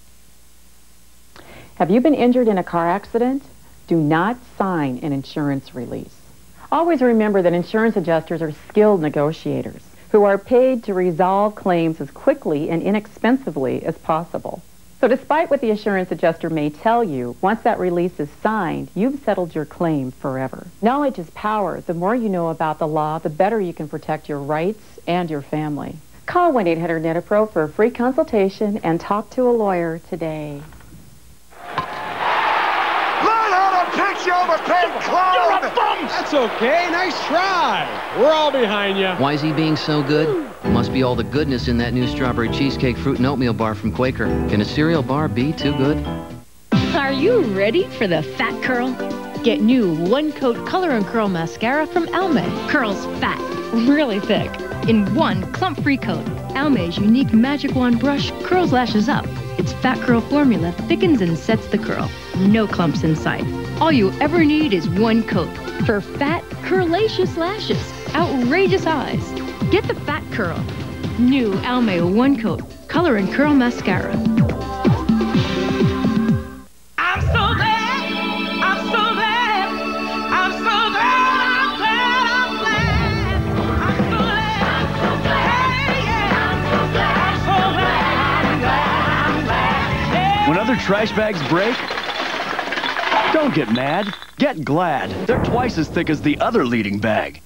Have you been injured in a car accident? Do not sign an insurance release. Always remember that insurance adjusters are skilled negotiators who are paid to resolve claims as quickly and inexpensively as possible. So despite what the insurance adjuster may tell you, once that release is signed, you've settled your claim forever. Knowledge is power. The more you know about the law, the better you can protect your rights and your family. Call one eight hundred net a pro for a free consultation and talk to a lawyer today. Pitch, you overpaid clown! You're a bum! That's okay. Nice try. We're all behind you. Why is he being so good? Must be all the goodness in that new strawberry cheesecake fruit and oatmeal bar from Quaker. Can a cereal bar be too good? Are you ready for the fat curl? Get new one-coat color and curl mascara from Ahhh. Curls fat, really thick, in one clump-free coat. Ahhh's unique magic wand brush curls lashes up. Its fat curl formula thickens and sets the curl. No clumps in sight. All you ever need is one coat for fat, curlacious lashes, outrageous eyes. Get the fat curl. New Ahhh one coat color and curl mascara. I'm so glad, I'm so glad, I'm so glad, I'm glad, I'm glad, I'm so glad, I'm so glad, yeah, I'm so glad, I'm so glad, I'm glad, I'm glad. When other trash bags break, don't get mad, get glad. They're twice as thick as the other leading bag.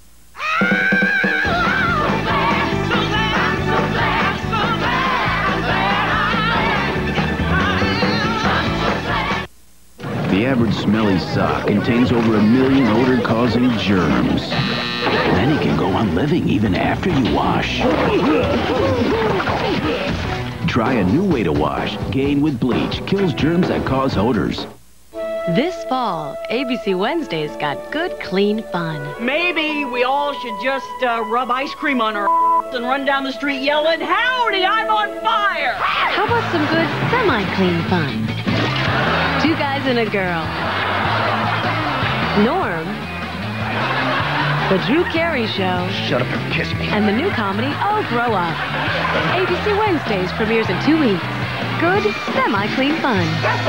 The average smelly sock contains over a million odor-causing germs. Then it can go on living even after you wash. Try a new way to wash. Gain with bleach kills germs that cause odors. This fall, A B C Wednesday's got good, clean fun. Maybe we all should just uh, rub ice cream on our and run down the street yelling, "Howdy, I'm on fire!" How about some good semi-clean fun? Two guys and a girl. Norm. The Drew Carey Show. Shut up and kiss me. And the new comedy, Oh, Grow Up. A B C Wednesdays premieres in two weeks. Good, semi-clean fun.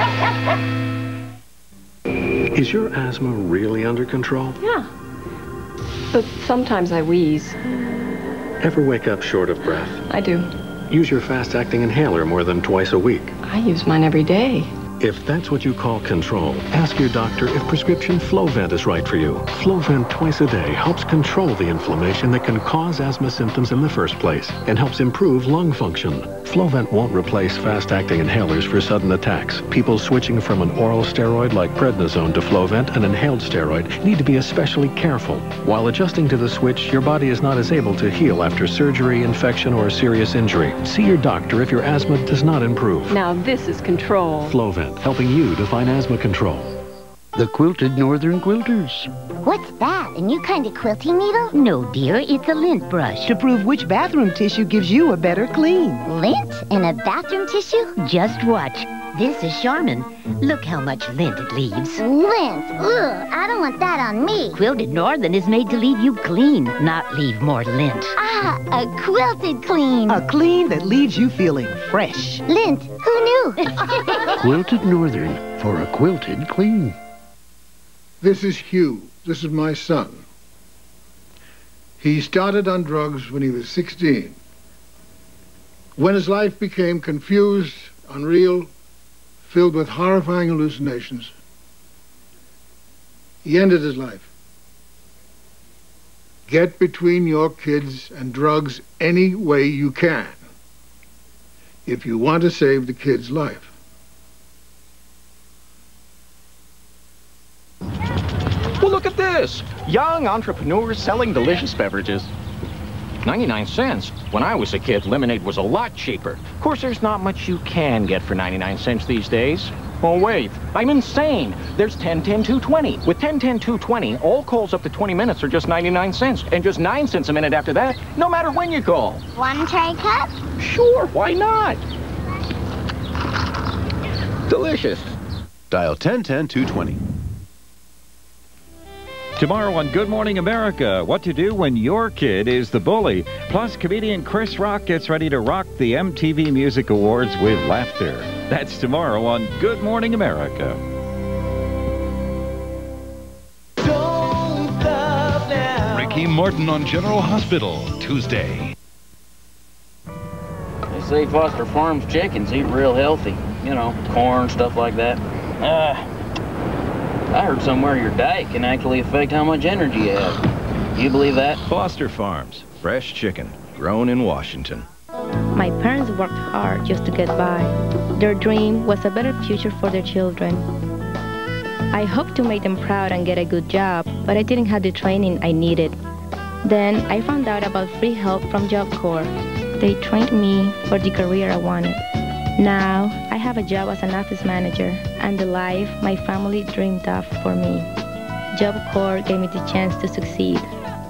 Is your asthma really under control? Yeah. But sometimes I wheeze. Ever wake up short of breath? I do. Use your fast-acting inhaler more than twice a week. I use mine every day. If that's what you call control, ask your doctor if prescription Flovent is right for you. Flovent twice a day helps control the inflammation that can cause asthma symptoms in the first place and helps improve lung function. Flovent won't replace fast-acting inhalers for sudden attacks. People switching from an oral steroid like prednisone to Flovent, an inhaled steroid, need to be especially careful. While adjusting to the switch, your body is not as able to heal after surgery, infection, or serious injury. See your doctor if your asthma does not improve. Now this is control. Flovent, helping you to find asthma control. The Quilted Northern Quilters. What's that? A new kind of quilting needle? No, dear, it's a lint brush. To prove which bathroom tissue gives you a better clean. Lint in a bathroom tissue? Just watch. This is Charmin. Look how much lint it leaves. Lint? Ugh, I don't want that on me. Quilted Northern is made to leave you clean, not leave more lint. Ah, a quilted clean. A clean that leaves you feeling fresh. Lint, who knew? Quilted Northern for a quilted clean. This is Hugh. This is my son. He started on drugs when he was sixteen. When his life became confused, unreal, filled with horrifying hallucinations, he ended his life. Get between your kids and drugs any way you can if you want to save the kid's life. Well, look at this. Young entrepreneurs selling delicious beverages. ninety-nine cents. When I was a kid, lemonade was a lot cheaper. Of course, there's not much you can get for ninety-nine cents these days. Oh, wait. I'm insane. There's ten ten two twenty. With ten ten two twenty, all calls up to twenty minutes are just ninety-nine cents. And just nine cents a minute after that, no matter when you call. One tray cup? Sure, why not? Delicious. Dial ten ten two twenty. Tomorrow on Good Morning America, what to do when your kid is the bully. Plus, comedian Chris Rock gets ready to rock the M T V Music Awards with laughter. That's tomorrow on Good Morning America. Ricky Morton on General Hospital, Tuesday. They say Foster Farms chickens eat real healthy. You know, corn, stuff like that. Uh, I heard somewhere your diet can actually affect how much energy you have. Do you believe that? Foster Farms, fresh chicken, grown in Washington. My parents worked hard just to get by. Their dream was a better future for their children. I hoped to make them proud and get a good job, but I didn't have the training I needed. Then I found out about free help from Job Corps. They trained me for the career I wanted. Now I have a job as an office manager and the life my family dreamed of for me. Job Corps gave me the chance to succeed.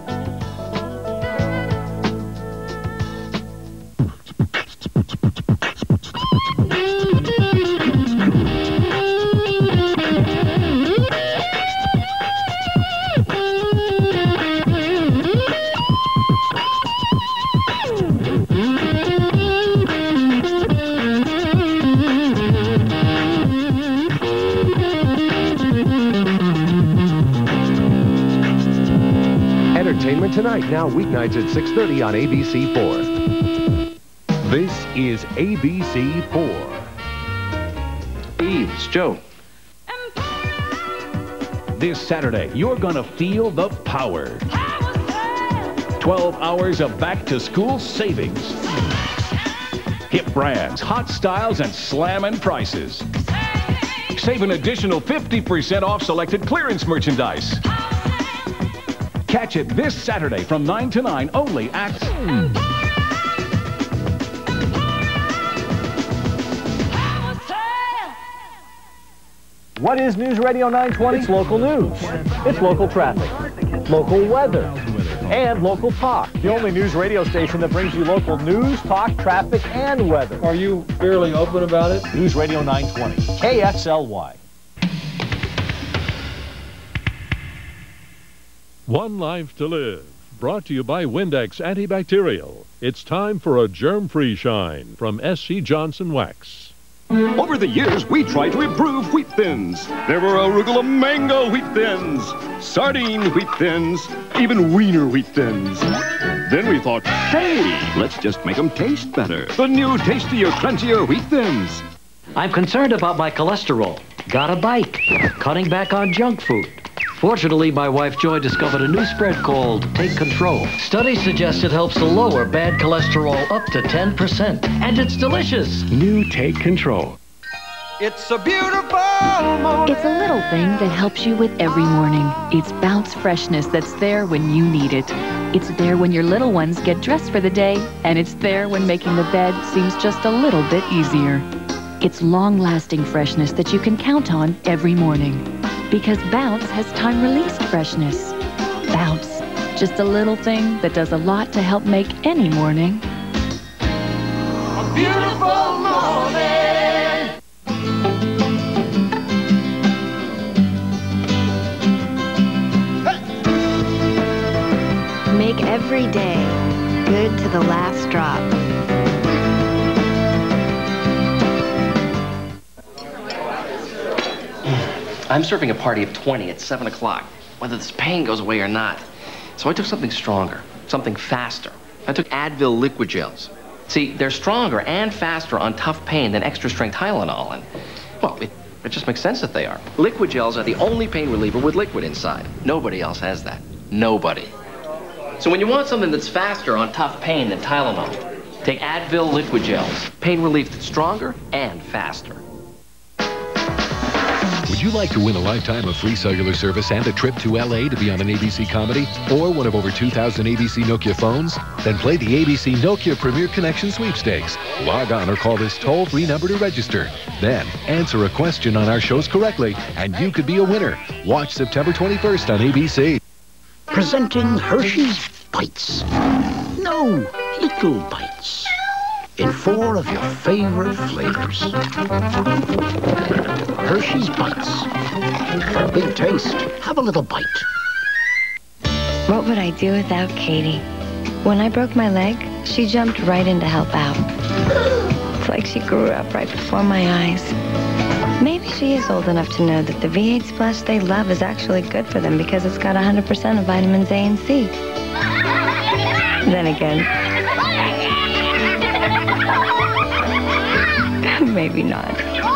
Entertainment Tonight, now weeknights at six thirty on A B C four. This is A B C four. Eve, it's Joe. This Saturday, you're gonna feel the power. twelve hours of back-to-school savings. Hip brands, hot styles, and slamming prices. Save an additional fifty percent off selected clearance merchandise. Catch it this Saturday from nine to nine only at... What is News Radio nine twenty? It's local news. It's local traffic, local weather, and local talk. The only news radio station that brings you local news, talk, traffic, and weather. Are you fairly open about it? News Radio nine twenty, K X L Y. One life to live. Brought to you by Windex Antibacterial. It's time for a germ-free shine from S C Johnson Wax. Over the years, we tried to improve wheat thins. There were arugula mango wheat thins, sardine wheat thins, even wiener wheat thins. Then we thought, hey, let's just make them taste better. The new tastier, crunchier wheat thins. I'm concerned about my cholesterol. Got a bite. Cutting back on junk food. Fortunately, my wife Joy discovered a new spread called Take Control. Studies suggest it helps to lower bad cholesterol up to ten percent. And it's delicious. New Take Control. It's a beautiful morning. It's a little thing that helps you with every morning. It's Bounce freshness that's there when you need it. It's there when your little ones get dressed for the day, and it's there when making the bed seems just a little bit easier. It's long-lasting freshness that you can count on every morning. Because Bounce has time-released freshness. Bounce, just a little thing that does a lot to help make any morning A beautiful morning. Make every day good to the last drop. I'm serving a party of twenty at seven o'clock, whether this pain goes away or not. So I took something stronger, something faster. I took Advil liquid gels. See, they're stronger and faster on tough pain than extra-strength Tylenol, and, well, it, it just makes sense that they are. Liquid gels are the only pain reliever with liquid inside. Nobody else has that. Nobody. So when you want something that's faster on tough pain than Tylenol, take Advil liquid gels. Pain relief that's stronger and faster. Would you like to win a lifetime of free cellular service and a trip to L A to be on an A B C comedy or one of over two thousand A B C Nokia phones? Then play the A B C Nokia Premier Connection Sweepstakes. Log on or call this toll-free number to register. Then answer a question on our shows correctly and you could be a winner. Watch September twenty-first on A B C. Presenting Hershey's Bites. No, little bites. In four of your favorite flavors. Hershey's Bites. For a big taste, have a little bite. What would I do without Katie? When I broke my leg, she jumped right in to help out. like she grew up right before my eyes. Maybe she is old enough to know that the V eight Splash they love is actually good for them because it's got one hundred percent of vitamins A and C. Then again, maybe not.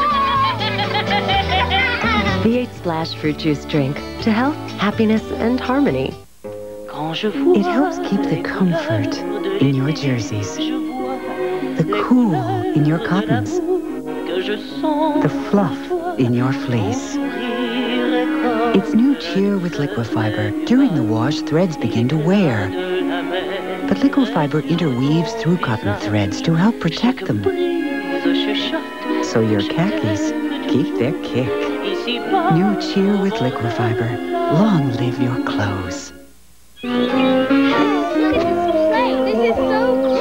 V eight Splash Fruit Juice Drink to health, happiness, and harmony. It helps keep the comfort in your jerseys, the cool in your cottons, the fluff in your fleece. It's new Cheer with Liquifiber. During the wash, threads begin to wear. But Liquifiber interweaves through cotton threads to help protect them. So your khakis keep their kick. New Cheer with Liquifiber. Long live your clothes. Look at this plate. This is so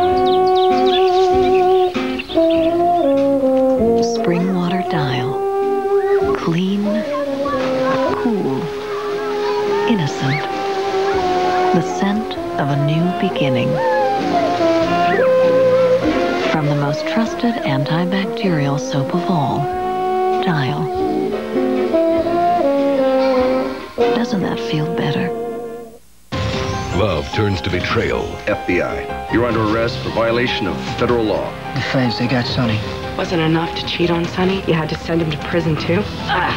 cool. Spring water dial. Clean, cool, innocent. The scent of a new beginning. From the most trusted antibacterial soap of all, Dial. Doesn't that feel better? Love turns to betrayal. F B I, you're under arrest for violation of federal law. The feds, they got Sonny. Wasn't enough to cheat on Sonny? You had to send him to prison, too? Ah.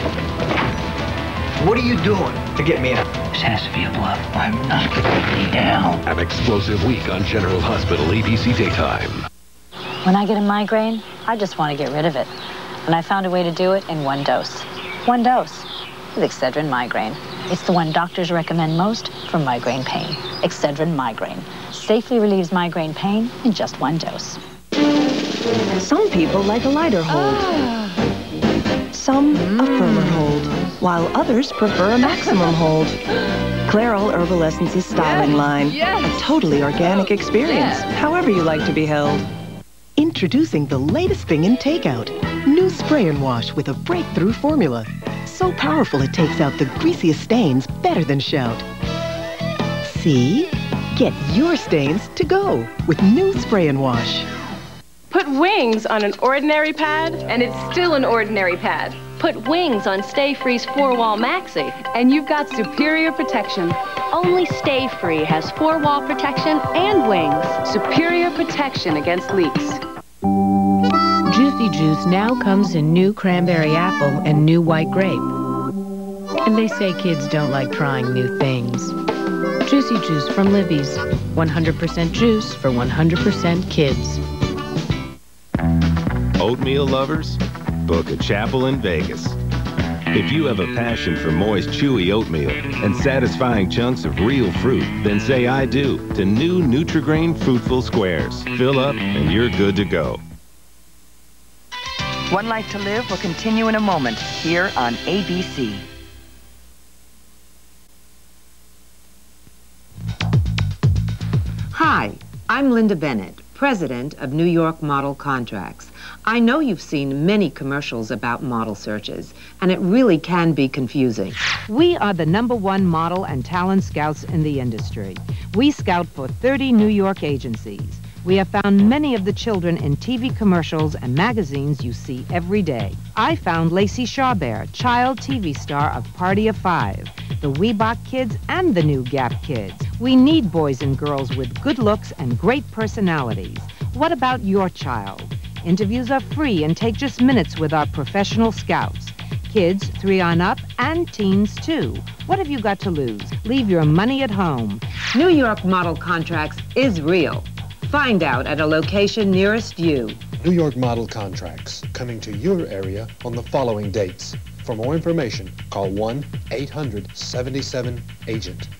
What are you doing to get me out? This has to be a bluff. I'm not going to down. An explosive week on General Hospital A B C Daytime. When I get a migraine, I just want to get rid of it. And I found a way to do it in one dose. One dose with Excedrin Migraine. It's the one doctors recommend most for migraine pain. Excedrin Migraine safely relieves migraine pain in just one dose. Some people like a lighter hold. Some a firmer hold, while others prefer a maximum hold. Clairol Herbal Essences styling line. Yes. A totally organic experience, Yeah. however you like to be held. Introducing the latest thing in takeout. New spray and wash with a breakthrough formula. So powerful it takes out the greasiest stains better than shout. See? Get your stains to go with new spray and wash. Put wings on an ordinary pad, and it's still an ordinary pad. Put wings on Stay Free's four-wall maxi, And you've got superior protection. only Stay Free has four-wall protection and wings. Superior protection against leaks. Juicy Juice now comes in new cranberry apple and new white grape. And they say kids don't like trying new things. Juicy Juice from Libby's. one hundred percent juice for one hundred percent kids. Oatmeal lovers, book a chapel in Vegas. If you have a passion for moist, chewy oatmeal and satisfying chunks of real fruit, then say I do to new Nutri-Grain Fruitful Squares. Fill up and you're good to go. One Life to Live will continue in a moment here on A B C. Hi, I'm Linda Bennett, president of New York Model Contracts. I know you've seen many commercials about model searches, and it really can be confusing. We are the number one model and talent scouts in the industry. We scout for thirty New York agencies. We have found many of the children in T V commercials and magazines you see every day. I found Lacey Charbert, child T V star of Party of Five, the Weebach Kids and the New Gap Kids. We need boys and girls with good looks and great personalities. What about your child? Interviews are free and take just minutes with our professional scouts. Kids three on up and teens too. What have you got to lose? Leave your money at home. New York Model Contracts is real. Find out at a location nearest you. New York Model Contracts, coming to your area on the following dates. For more information, call one eight hundred seventy-seven agent.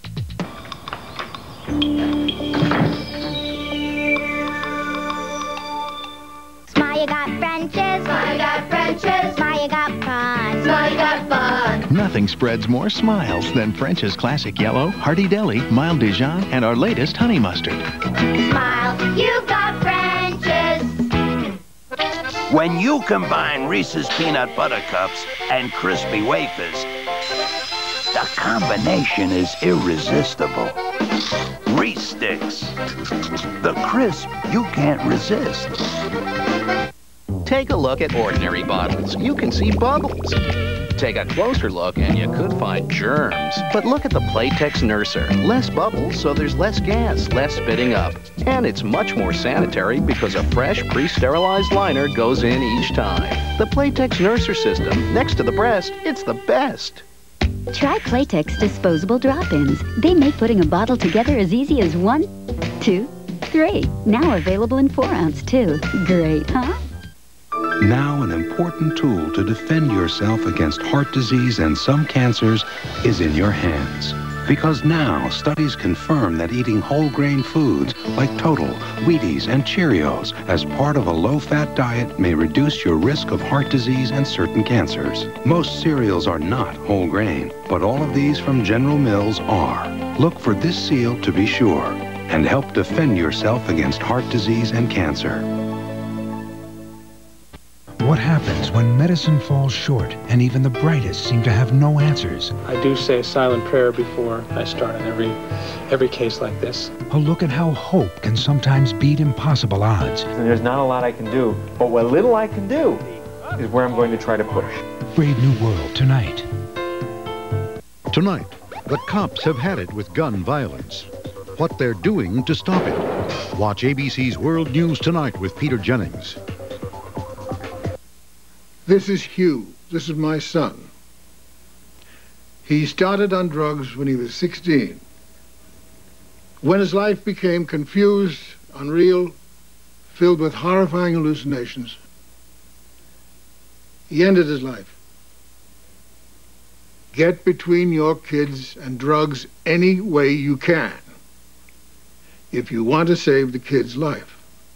Smile got Frenches. Smile got Frenches. Smile got fun. Smile got fun. Nothing spreads more smiles than French's Classic Yellow, Hearty Deli, Mild Dijon, and our latest honey mustard. Smile, you've got Frenches. When you combine Reese's Peanut Butter Cups and Crispy Wafers, The combination is irresistible. Reese Sticks. The crisp you can't resist. Take a look at ordinary bottles. You can see bubbles. Take a closer look and you could find germs. But look at the Playtex Nurser. Less bubbles, so there's less gas, less spitting up. And it's much more sanitary because a fresh, pre-sterilized liner goes in each time. The Playtex Nurser system, next to the breast, it's the best. Try Playtex disposable drop-ins. They make putting a bottle together as easy as one, two, three. Now available in four ounce too. Great, huh? Now an important tool to defend yourself against heart disease and some cancers is in your hands. Because now studies confirm that eating whole grain foods like Total, Wheaties, and Cheerios as part of a low-fat diet may reduce your risk of heart disease and certain cancers. Most cereals are not whole grain, but all of these from General Mills are. Look for this seal to be sure and help defend yourself against heart disease and cancer. What happens when medicine falls short and even the brightest seem to have no answers? I do say a silent prayer before I start on every, every case like this. A look at how hope can sometimes beat impossible odds. And there's not a lot I can do, but what little I can do is where I'm going to try to push. Brave New World tonight. Tonight, the cops have had it with gun violence. What they're doing to stop it. Watch A B C's World News Tonight with Peter Jennings. This is Hugh. This is my son. He started on drugs when he was sixteen. When his life became confused, unreal, filled with horrifying hallucinations, he ended his life. Get between your kids and drugs any way you can if you want to save the kid's life.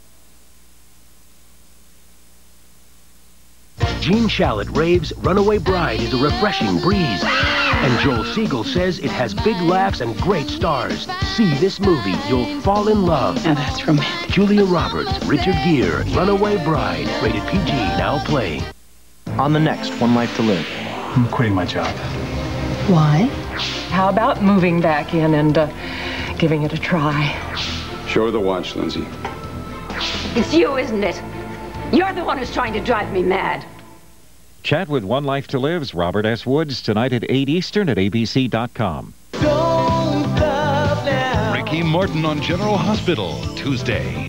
Gene Shalit raves Runaway Bride is a refreshing breeze. And Joel Siegel says it has big laughs and great stars. See this movie, you'll fall in love. Now that's romantic. Julia Roberts, Richard Gere, Runaway Bride, rated P G, now playing. On the next One Life to Live. I'm quitting my job. Why? How about moving back in and uh, giving it a try? Show her the watch, Lindsay. It's you, isn't it? You're the one who's trying to drive me mad. Chat with One Life to Live's Robert S. Woods tonight at eight Eastern at A B C dot com. Ricky Morton on General Hospital, Tuesday.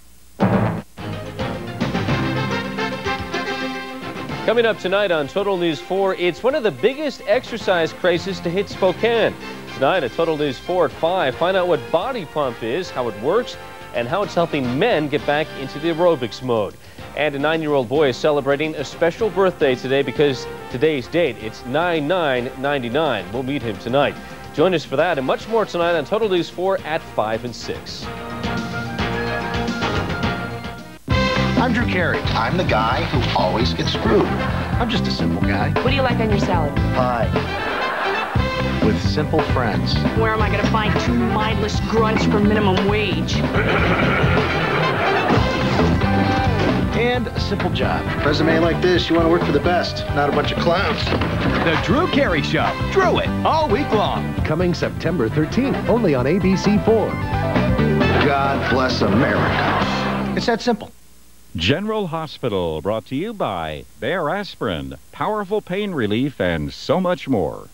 Coming up tonight on Total News four, it's one of the biggest exercise crazes to hit Spokane. Tonight at Total News four at five, find out what Body Pump is, how it works, and how it's helping men get back into the aerobics mode. And a nine-year-old boy is celebrating a special birthday today because today's date, it's nine nine ninety-nine. We'll meet him tonight. Join us for that and much more tonight on Total News four at five and six. I'm Drew Carey. I'm the guy who always gets screwed. I'm just a simple guy. What do you like on your salad? Pie. With simple friends. Where am I going to find two mindless grunts for minimum wage? And a simple job. Resume like this, you want to work for the best, not a bunch of clowns. The Drew Carey Show. Drew it all week long. Coming September thirteenth, only on A B C four. God bless America. It's that simple. General Hospital, brought to you by Bayer Aspirin, powerful pain relief, and so much more.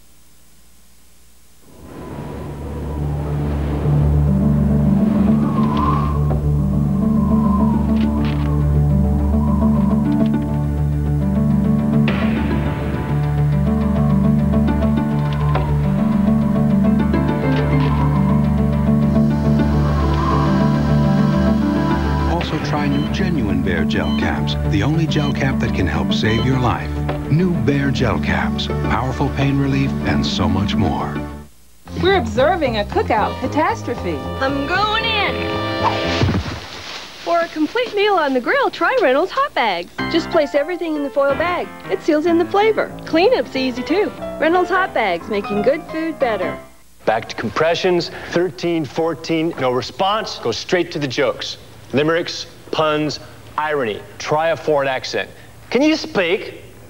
Genuine Bear Gel Caps, the only gel cap that can help save your life. New Bear Gel Caps, powerful pain relief, and so much more. We're observing a cookout catastrophe. I'm going in. For a complete meal on the grill, try Reynolds Hot Bags. Just place everything in the foil bag. It seals in the flavor. Cleanup's easy too. Reynolds Hot Bags, making good food better. Back to compressions, thirteen, fourteen, no response, go straight to the jokes. Limericks, puns, irony. Try a foreign accent. Can you speak?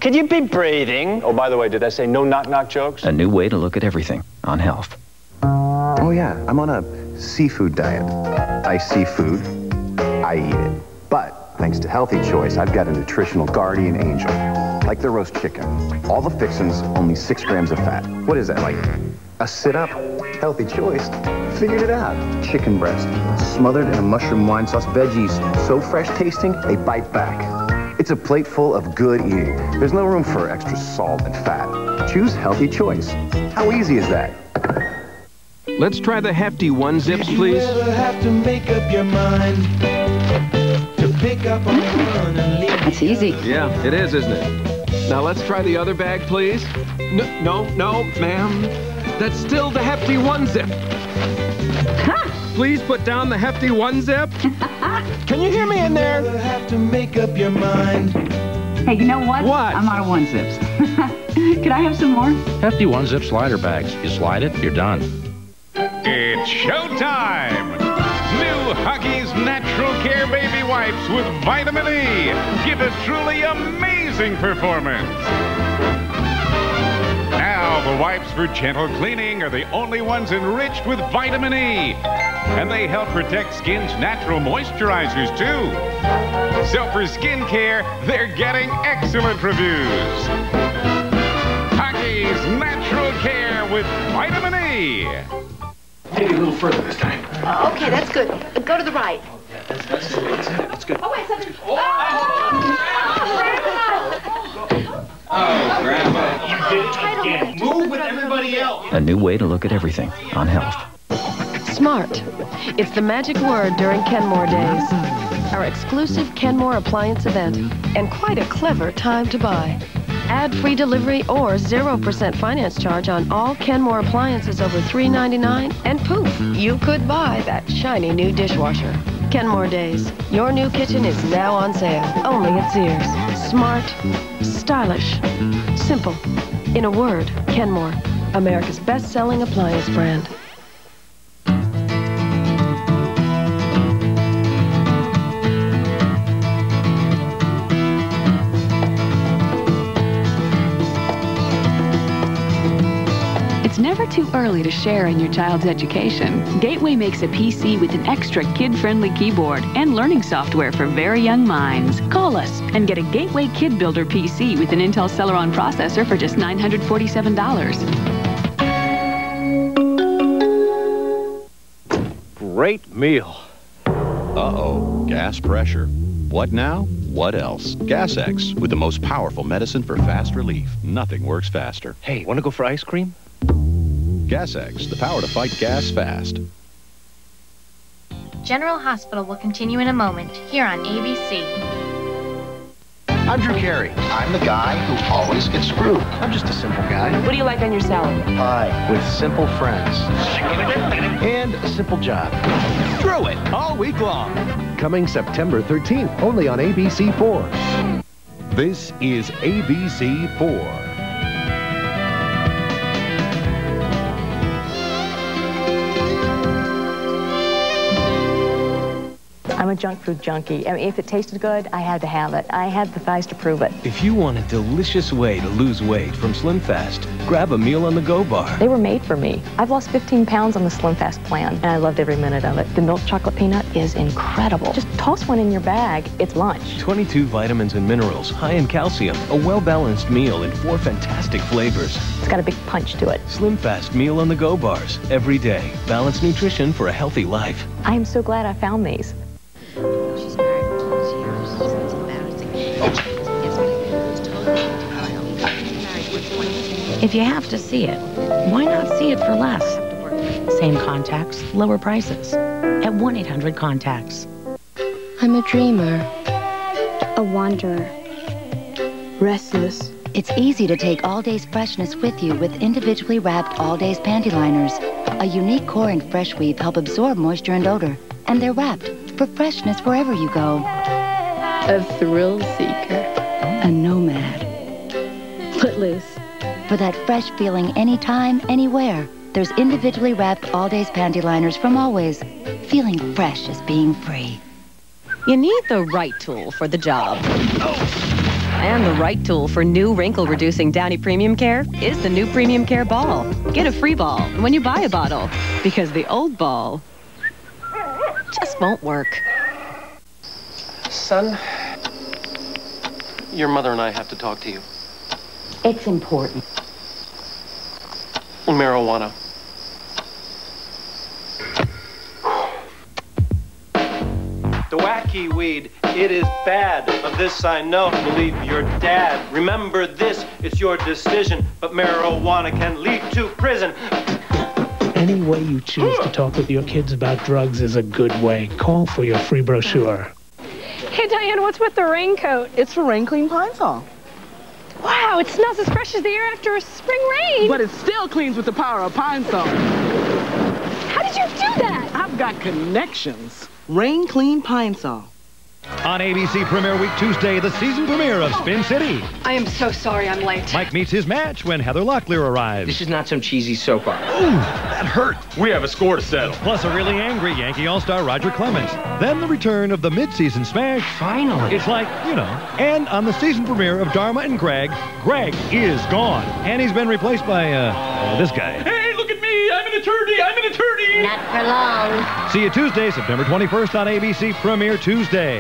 Could you be breathing? Oh, by the way, did I say no knock-knock jokes? A new way to look at everything on health. Oh, yeah. I'm on a seafood diet. I see food, I eat it. But thanks to Healthy Choice, I've got a nutritional guardian angel. Like the roast chicken. All the fixins, only six grams of fat. What is that, like a sit-up? Healthy Choice figured it out. Chicken breast, smothered in a mushroom wine sauce, veggies so fresh tasting, they bite back. It's a plate full of good eating. There's no room for extra salt and fat. Choose Healthy Choice. How easy is that? Let's try the hefty one zips, please. Did you ever have to make up your mind to pick up on one and leave? That's easy. Yeah, it is, isn't it? Now let's try the other bag, please. No, no, no, ma'am. That's still the hefty one zip. Please put down the hefty one zip. Can you hear me in there? Did you ever have to make up your mind? Hey, you know what? What? I'm out of one zips. Could I have some more? Hefty one zip slider bags. You slide it, you're done. It's showtime! New Huggies Natural Care Baby Wipes with Vitamin E give a truly amazing performance. Now, the wipes for gentle cleaning are the only ones enriched with vitamin E. And they help protect skin's natural moisturizers, too. So for skin care, they're getting excellent reviews. Huggies Natural Care with vitamin E. Maybe a little further this time. Uh, okay, that's good. Uh, go to the right. That's, that's, that's, that's good. Oh, wait, something. Oh, Oh, Grandma. You did it again. Move with everybody else. A new way to look at everything on health. Smart. It's the magic word during Kenmore Days. Our exclusive Kenmore appliance event. And quite a clever time to buy. Ad-free delivery or zero percent finance charge on all Kenmore appliances over three ninety-nine, and poof, you could buy that shiny new dishwasher. Kenmore Days. Your new kitchen is now on sale, only at Sears. Smart, stylish, simple. In a word, Kenmore, America's best-selling appliance brand. It's never too early to share in your child's education. Gateway makes a P C with an extra kid-friendly keyboard and learning software for very young minds. Call us and get a Gateway Kid Builder P C with an Intel Celeron processor for just nine hundred forty-seven dollars. Great meal. Uh-oh, gas pressure. What now? What else? Gas X, with the most powerful medicine for fast relief. Nothing works faster. Hey, want to go for ice cream? Gas X, the power to fight gas fast. General Hospital will continue in a moment, here on A B C. I'm Drew Carey. I'm the guy who always gets screwed. I'm just a simple guy. What do you like on your salad? Pie with simple friends. And a simple job. Drew it all week long. Coming September thirteenth, only on A B C four. This is A B C four. I'm a junk food junkie. I mean, if it tasted good, I had to have it. I had the thighs to prove it. If you want a delicious way to lose weight from Slim Fast, grab a meal on the go bar. They were made for me. I've lost fifteen pounds on the Slim Fast plan, and I loved every minute of it. The milk chocolate peanut is incredible. Just toss one in your bag. It's lunch. twenty-two vitamins and minerals, high in calcium, a well-balanced meal in four fantastic flavors. It's got a big punch to it. Slim Fast meal on the go bars. Every day. Balanced nutrition for a healthy life. I am so glad I found these. If you have to see it, why not see it for less? Same contacts, lower prices. At one eight hundred contacts. I'm a dreamer, a wanderer, restless. It's easy to take All Day's freshness with you with individually wrapped All Day's panty liners. A unique core and fresh weave help absorb moisture and odor, and they're wrapped for freshness wherever you go. A thrill seeker, a nomad, footloose. For that fresh feeling anytime, anywhere, there's individually wrapped All Day's panty liners from Always. Feeling fresh is being free. You need the right tool for the job. And the right tool for new wrinkle-reducing Downy Premium Care is the new Premium Care Ball. Get a free ball when you buy a bottle, because the old ball just won't work. Son, your mother and I have to talk to you. It's important. Marijuana. The wacky weed, it is bad. Of this I know, believe your dad. Remember this, it's your decision, but marijuana can lead to prison. Any way you choose to talk with your kids about drugs is a good way. Call for your free brochure. Hey, Diane, what's with the raincoat? It's for Rain Clean Pine Sol. Wow, it smells as fresh as the air after a spring rain. But it still cleans with the power of Pine Sol. How did you do that? I've got connections. Rain Clean Pine Sol. On A B C Premiere Week Tuesday, the season premiere of Spin City. I am so sorry I'm late. Mike meets his match when Heather Locklear arrives. This is not some cheesy soap opera. Ooh, that hurt. We have a score to settle. Plus a really angry Yankee All-Star Roger Clemens. Then the return of the mid-season smash. Finally. It's like, you know. And on the season premiere of Dharma and Greg, Greg is gone. And he's been replaced by, uh, uh this guy. Hey, look at me. I'm an attorney. I'm an attorney. Not for long. See you Tuesday, September twenty-first on A B C Premiere Tuesday.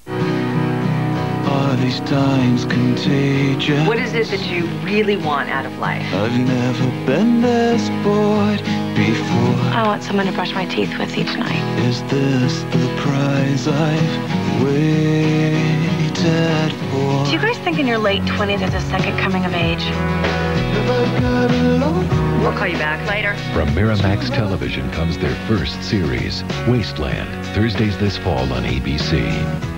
Are these times contagious? What is it that you really want out of life? I've never been this bored before. I want someone to brush my teeth with each night. Is this the prize I've waited for? Do you guys think in your late twenties there's a second coming of age? Have I got a love? We'll call you back later. From Miramax Television comes their first series, Wasteland, Thursdays this fall on A B C.